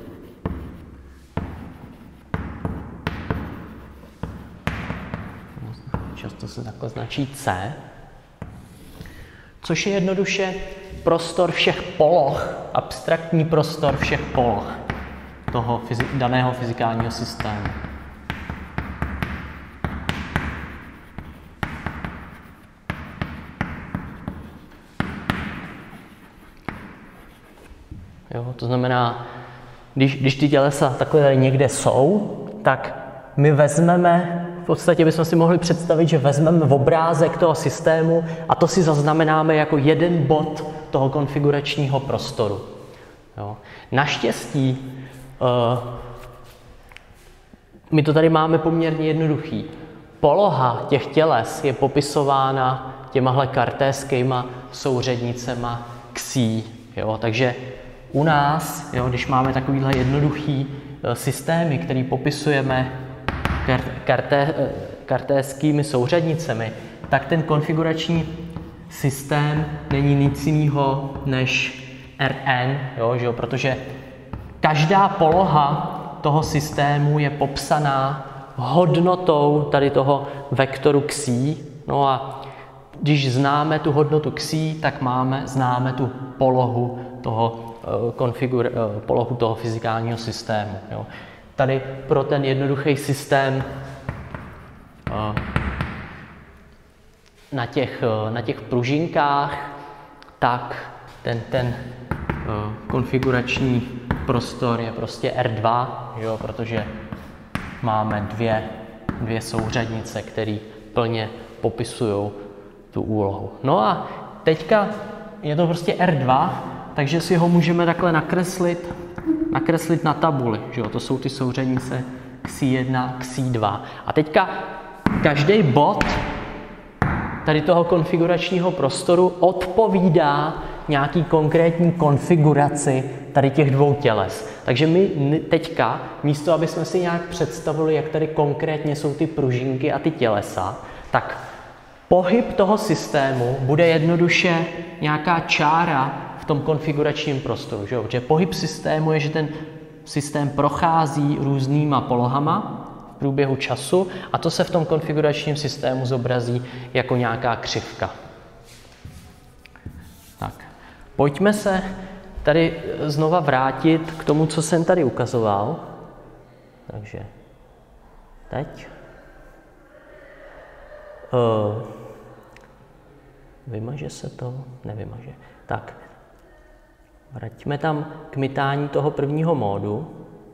Často se takhle značí C, což je jednoduše prostor všech poloh, abstraktní prostor všech poloh toho daného fyzikálního systému. Jo, to znamená, když ty tělesa takhle tady někde jsou, tak my vezmeme, v podstatě bychom si mohli představit, že vezmeme obrázek toho systému a to si zaznamenáme jako jeden bod toho konfiguračního prostoru. Jo. Naštěstí my to tady máme poměrně jednoduchý. Poloha těch těles je popisována těmahle kartéskýma souřadnicema Xi. Jo. Takže u nás, jo, když máme takovýhle jednoduchý systémy, který popisujeme kartéskými souřadnicemi, tak ten konfigurační systém není nic jiného než Rn, jo, protože každá poloha toho systému je popsaná hodnotou tady toho vektoru Xi. No a když známe tu hodnotu Xi, tak známe tu polohu toho fyzikálního systému. Jo. Tady pro ten jednoduchý systém na těch pružinkách, tak ten konfigurační prostor je prostě R2, jo, protože máme dvě souřadnice, které plně popisují tu úlohu. No a teďka je to prostě R2, takže si ho můžeme takhle nakreslit na tabuli. Že jo? To jsou ty souřadnice Xi1, Xi2. A teďka každý bod tady toho konfiguračního prostoru odpovídá nějaký konkrétní konfiguraci tady těch dvou těles. Takže my teďka, místo aby jsme si nějak představili, jak tady konkrétně jsou ty pružinky a ty tělesa, tak pohyb toho systému bude jednoduše nějaká čára v tom konfiguračním prostoru. Že? Protože pohyb systému je, že ten systém prochází různýma polohama v průběhu času a to se v tom konfiguračním systému zobrazí jako nějaká křivka. Tak, pojďme se tady znova vrátit k tomu, co jsem tady ukazoval. Takže teď. Vymaže se to? Nevymaže. Tak, vraťme tam k mytání toho prvního módu.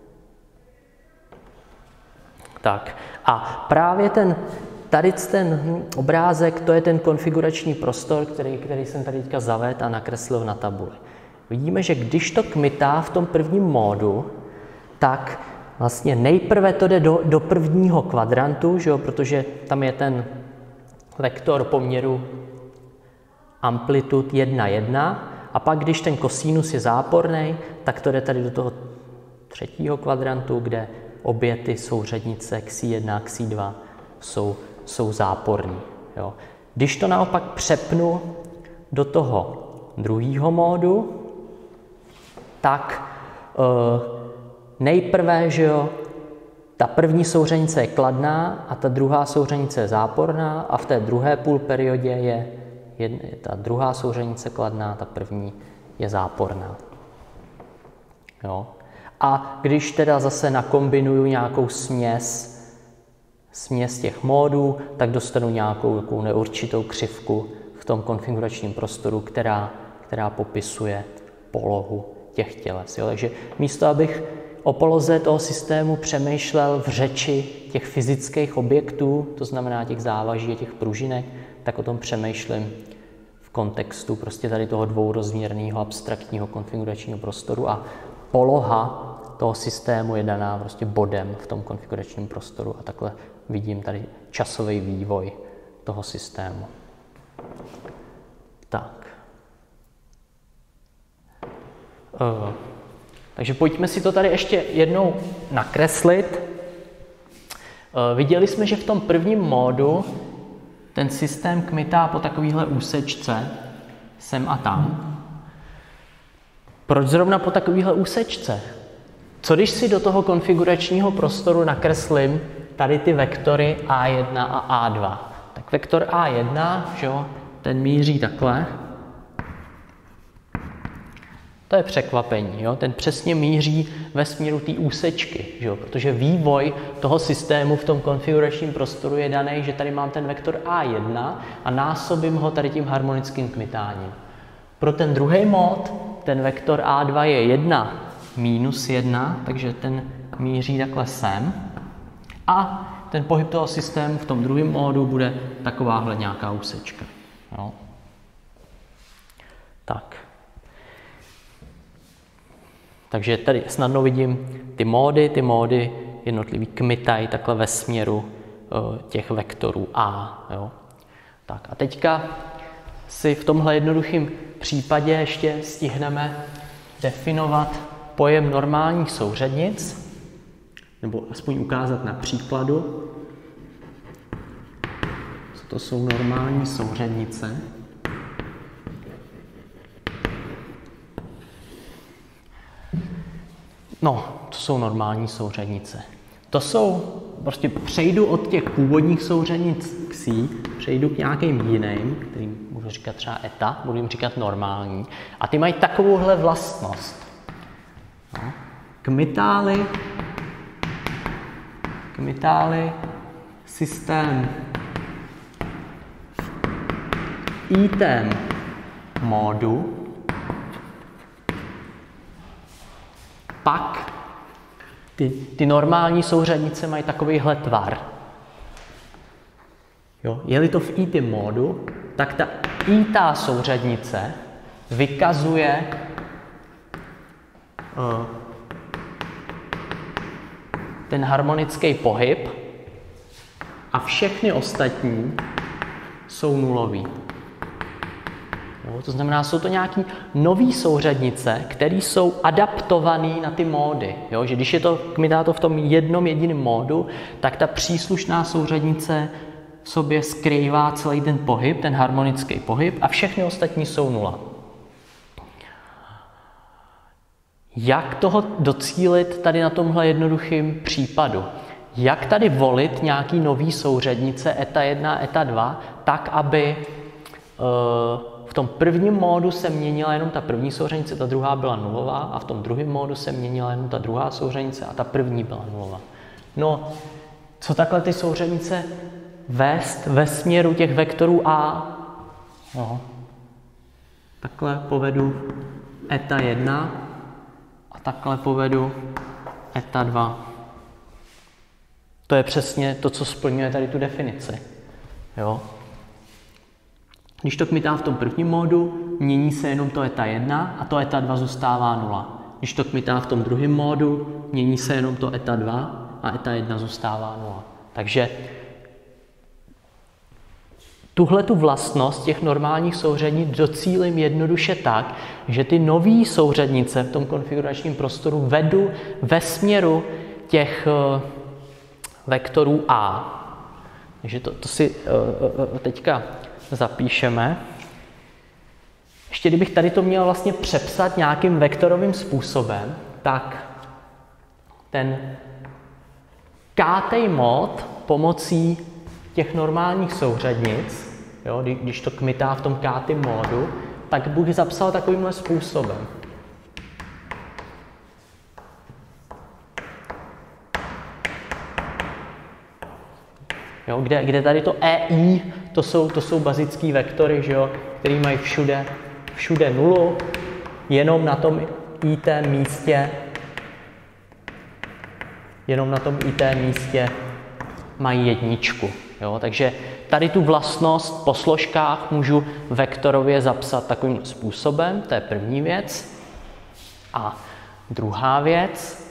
Tak, a právě ten obrázek, to je ten konfigurační prostor, který jsem tady teďka zavedl a nakreslil na tabuli. Vidíme, že když to kmitá v tom prvním módu, tak vlastně nejprve to jde do prvního kvadrantu, že jo, protože tam je ten vektor poměru amplitud 1,1 a pak, když ten kosinus je záporný, tak to jde tady do toho třetího kvadrantu, kde obě ty souřadnice Xi1 a Xi2 jsou záporný. Jo. Když to naopak přepnu do toho druhého módu, tak nejprve, že jo, ta první souřadnice je kladná a ta druhá souřadnice je záporná a v té druhé půlperiodě je ta druhá souřadnice kladná, ta první je záporná. Jo. A když teda zase nakombinuju nějakou směs těch módů, tak dostanu nějakou takovou neurčitou křivku v tom konfiguračním prostoru, která popisuje polohu těch těles. Jo. Takže místo, abych o poloze toho systému přemýšlel v řeči těch fyzických objektů, to znamená těch závaží a těch pružinek, tak o tom přemýšlím v kontextu prostě tady toho dvourozměrného abstraktního konfiguračního prostoru a poloha toho systému je daná prostě bodem v tom konfiguračním prostoru a takhle vidím tady časový vývoj toho systému. Tak. Takže pojďme si to tady ještě jednou nakreslit. Viděli jsme, že v tom prvním módu ten systém kmitá po takovéhle úsečce sem a tam. Proč zrovna po takovéhle úsečce? Co když si do toho konfiguračního prostoru nakreslím tady ty vektory A1 a A2? Tak vektor A1, že jo, ten míří takhle. To je překvapení, jo? Ten přesně míří ve směru té úsečky, že jo? Protože vývoj toho systému v tom konfiguračním prostoru je daný, že tady mám ten vektor A1 a násobím ho tady tím harmonickým kmitáním. Pro ten druhý mód, ten vektor A2 je 1 minus 1, takže ten míří takhle sem. A ten pohyb toho systému v tom druhém módu bude takováhle nějaká úsečka. Jo? Tak. Takže tady snadno vidím ty módy jednotlivý kmitají takhle ve směru těch vektorů A. Jo? Tak a teďka si v tomhle jednoduchém případě ještě stihneme definovat pojem normálních souřadnic, nebo aspoň ukázat na příkladu, co to jsou normální souřadnice. No, to jsou normální souřadnice. To jsou, prostě přejdu od těch původních souřadnic Xi, přejdu k nějakým jiným, kterým můžu říkat třeba eta, budu jim říkat normální. A ty mají takovouhle vlastnost. No. Kmitály systém itém módu, pak ty normální souřadnice mají takovýhle tvar. Jo? Je-li to v itém módu, tak ta itá souřadnice vykazuje ten harmonický pohyb a všechny ostatní jsou nulový. Jo, to znamená, jsou to nějaké nové souřadnice, které jsou adaptované na ty módy. Jo, že když je to kmitáto v tom jednom jediném módu, tak ta příslušná souřadnice v sobě skrývá celý ten pohyb, ten harmonický pohyb a všechny ostatní jsou nula. Jak toho docílit tady na tomhle jednoduchém případu? Jak tady volit nějaký nový souřadnice eta 1, eta 2, tak, aby v tom prvním módu se měnila jenom ta první souřadnice, ta druhá byla nulová a v tom druhém módu se měnila jenom ta druhá souřadnice a ta první byla nulová. No, co takhle ty souřadnice vést ve směru těch vektorů A? No, takhle povedu eta 1 a takhle povedu eta 2. To je přesně to, co splňuje tady tu definici. Jo? Když to kmitám v tom prvním módu, mění se jenom to eta 1 a to eta 2 zůstává 0. Když to kmitám v tom druhém módu, mění se jenom to eta 2 a eta 1 zůstává 0. Takže tuhletu vlastnost těch normálních souřadnic docílím jednoduše tak, že ty nové souřadnice v tom konfiguračním prostoru vedu ve směru těch vektorů A. Takže to si teďka zapíšeme. Ještě kdybych tady to měl vlastně přepsat nějakým vektorovým způsobem, tak ten kátej mod pomocí těch normálních souřadnic, jo, když to kmitá v tom kátém módu, tak bych zapsal takovýmhle způsobem. Jo, kde tady to EI, to jsou bazické vektory, že jo, které mají všude nulu, jenom na tom itém místě mají jedničku. Jo, takže tady tu vlastnost po složkách můžu vektorově zapsat takovým způsobem, to je první věc. A druhá věc,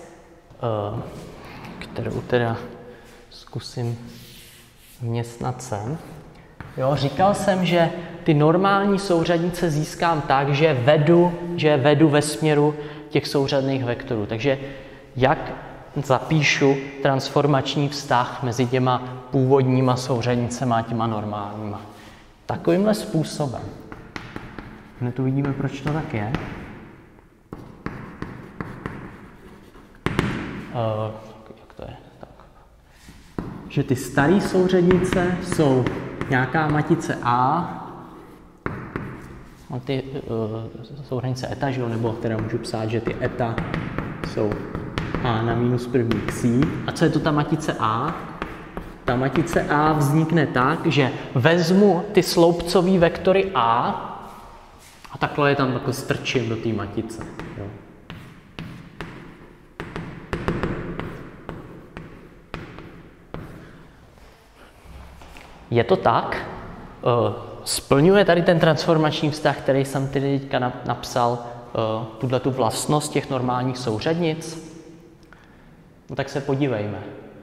kterou teda zkusím vměstnat sem. Jo, říkal jsem, že ty normální souřadnice získám tak, že vedu ve směru těch souřadných vektorů. Takže jak zapíšu transformační vztah mezi těma původníma souřadnicema a těma normálníma? Takovýmhle způsobem. Hned uvidíme, proč to tak je. Jak to je? Tak. Že ty staré souřadnice jsou nějaká matice A, a ty souřadnice eta, že jo? Nebo teda můžu psát, že ty eta jsou A na minus první ksí. A co je to ta matice A? Ta matice A vznikne tak, že vezmu ty sloupcové vektory A a takhle je tam takhle strčím do té matice. Jo. Je to tak? Splňuje tady ten transformační vztah, který jsem tedy teďka napsal, tuhletu vlastnost těch normálních souřadnic? No tak se podívejme.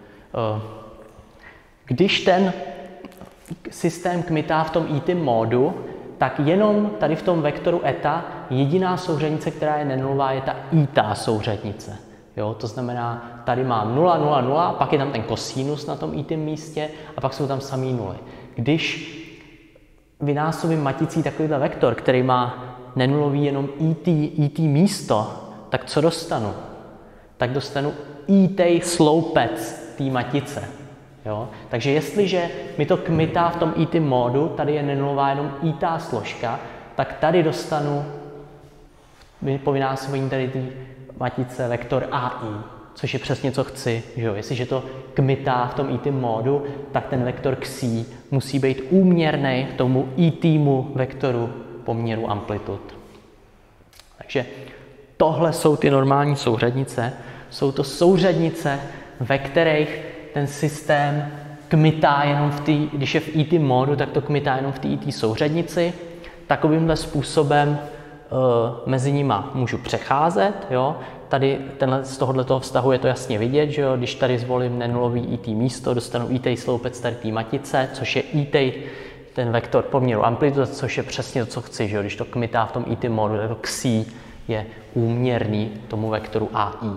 Když ten systém kmitá v tom itém módu, tak jenom tady v tom vektoru eta jediná souřadnice, která je nenulová, je ta itá souřadnice. Jo, to znamená, tady mám 0, 0, 0, pak je tam ten kosinus na tom itém místě a pak jsou tam samý nuly. Když vynásobím maticí takovýhle vektor, který má nenulový jenom it místo, tak co dostanu? Tak dostanu itej sloupec té matice. Jo? Takže jestliže mi to kmitá v tom itém módu, tady je nenulová jenom itá složka, tak tady dostanu po vynásobení tady té matice vektor AI. což je přesně co chci. Že jo? Jestliže to kmitá v tom item módu, tak ten vektor xi musí být úměrný tomu itému vektoru poměru amplitud. Takže tohle jsou ty normální souřadnice. Jsou to souřadnice, ve kterých ten systém kmitá jenom když je v item módu, tak to kmitá jenom v té it souřadnici. Takovýmhle způsobem mezi nima můžu přecházet. Jo? Tady z tohoto vztahu je to jasně vidět, že jo? Když tady zvolím nenulový it místo, dostanu it sloupec tady té matice, což je it, ten vektor poměru amplitudy, což je přesně to, co chci. Že jo? Když to kmitá v tom item módu, tak to xi je úměrný tomu vektoru AI.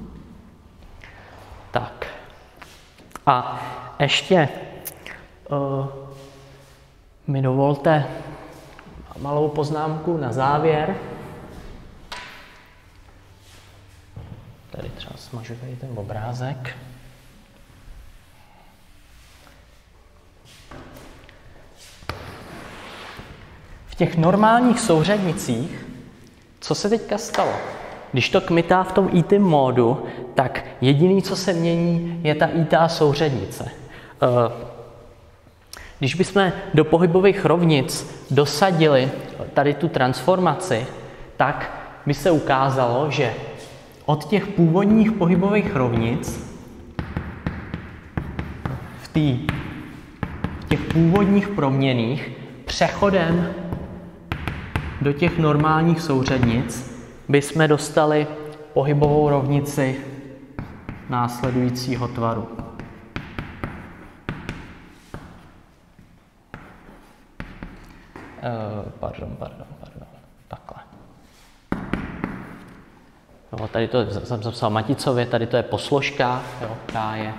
Tak. A ještě mi dovolte malou poznámku na závěr. Tady třeba smažu tady ten obrázek. V těch normálních souřadnicích, co se teďka stalo? Když to kmitá v tom item módu, tak jediné, co se mění, je ta itá souřadnice. Když bychom do pohybových rovnic dosadili tady tu transformaci, tak by se ukázalo, že od těch původních pohybových rovnic v těch původních proměnných přechodem do těch normálních souřadnic bychom dostali pohybovou rovnici následujícího tvaru. Pardon. Takhle. Jo, tady to jsem zapsal maticově, tady to je po složkách, jo, K je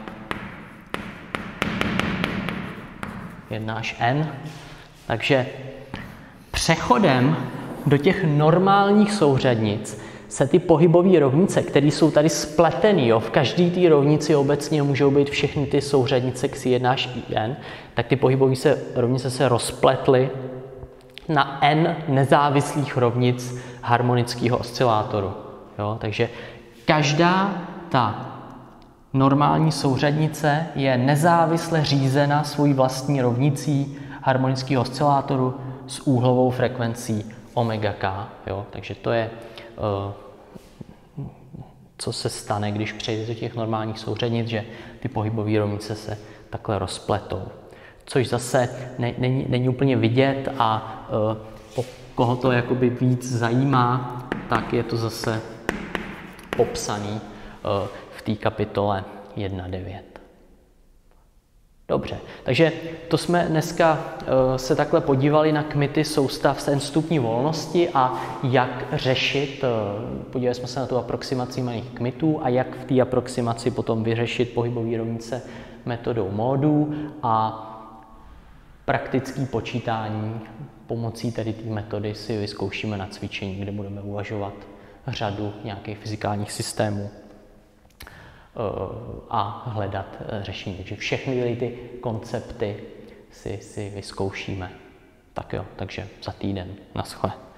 1 až n. Takže přechodem do těch normálních souřadnic se ty pohybové rovnice, které jsou tady spletený, jo, v každé té rovnici obecně můžou být všechny ty souřadnice xi1 až in, tak ty pohybové rovnice se rozpletly na n nezávislých rovnic harmonického oscilátoru. Jo, takže každá ta normální souřadnice je nezávisle řízena svojí vlastní rovnicí harmonického oscilátoru s úhlovou frekvencí omega k. Jo? Takže to je, co se stane, když přejde do těch normálních souřadnic, že ty pohybové rovnice se takhle rozpletou. Což zase není úplně vidět a koho to jakoby víc zajímá, tak je to zase popsaný v té kapitole 1.9. Dobře, takže to jsme dneska se takhle podívali na kmity soustav n stupní volnosti a jak řešit, podívali jsme se na tu aproximaci malých kmitů a jak v té aproximaci potom vyřešit pohybové rovnice metodou módů a praktické počítání pomocí tady té metody si vyzkoušíme na cvičení, kde budeme uvažovat řadu nějakých fyzikálních systémů a hledat řešení. Takže všechny ty koncepty si vyzkoušíme. Tak jo, takže za týden. Naschle.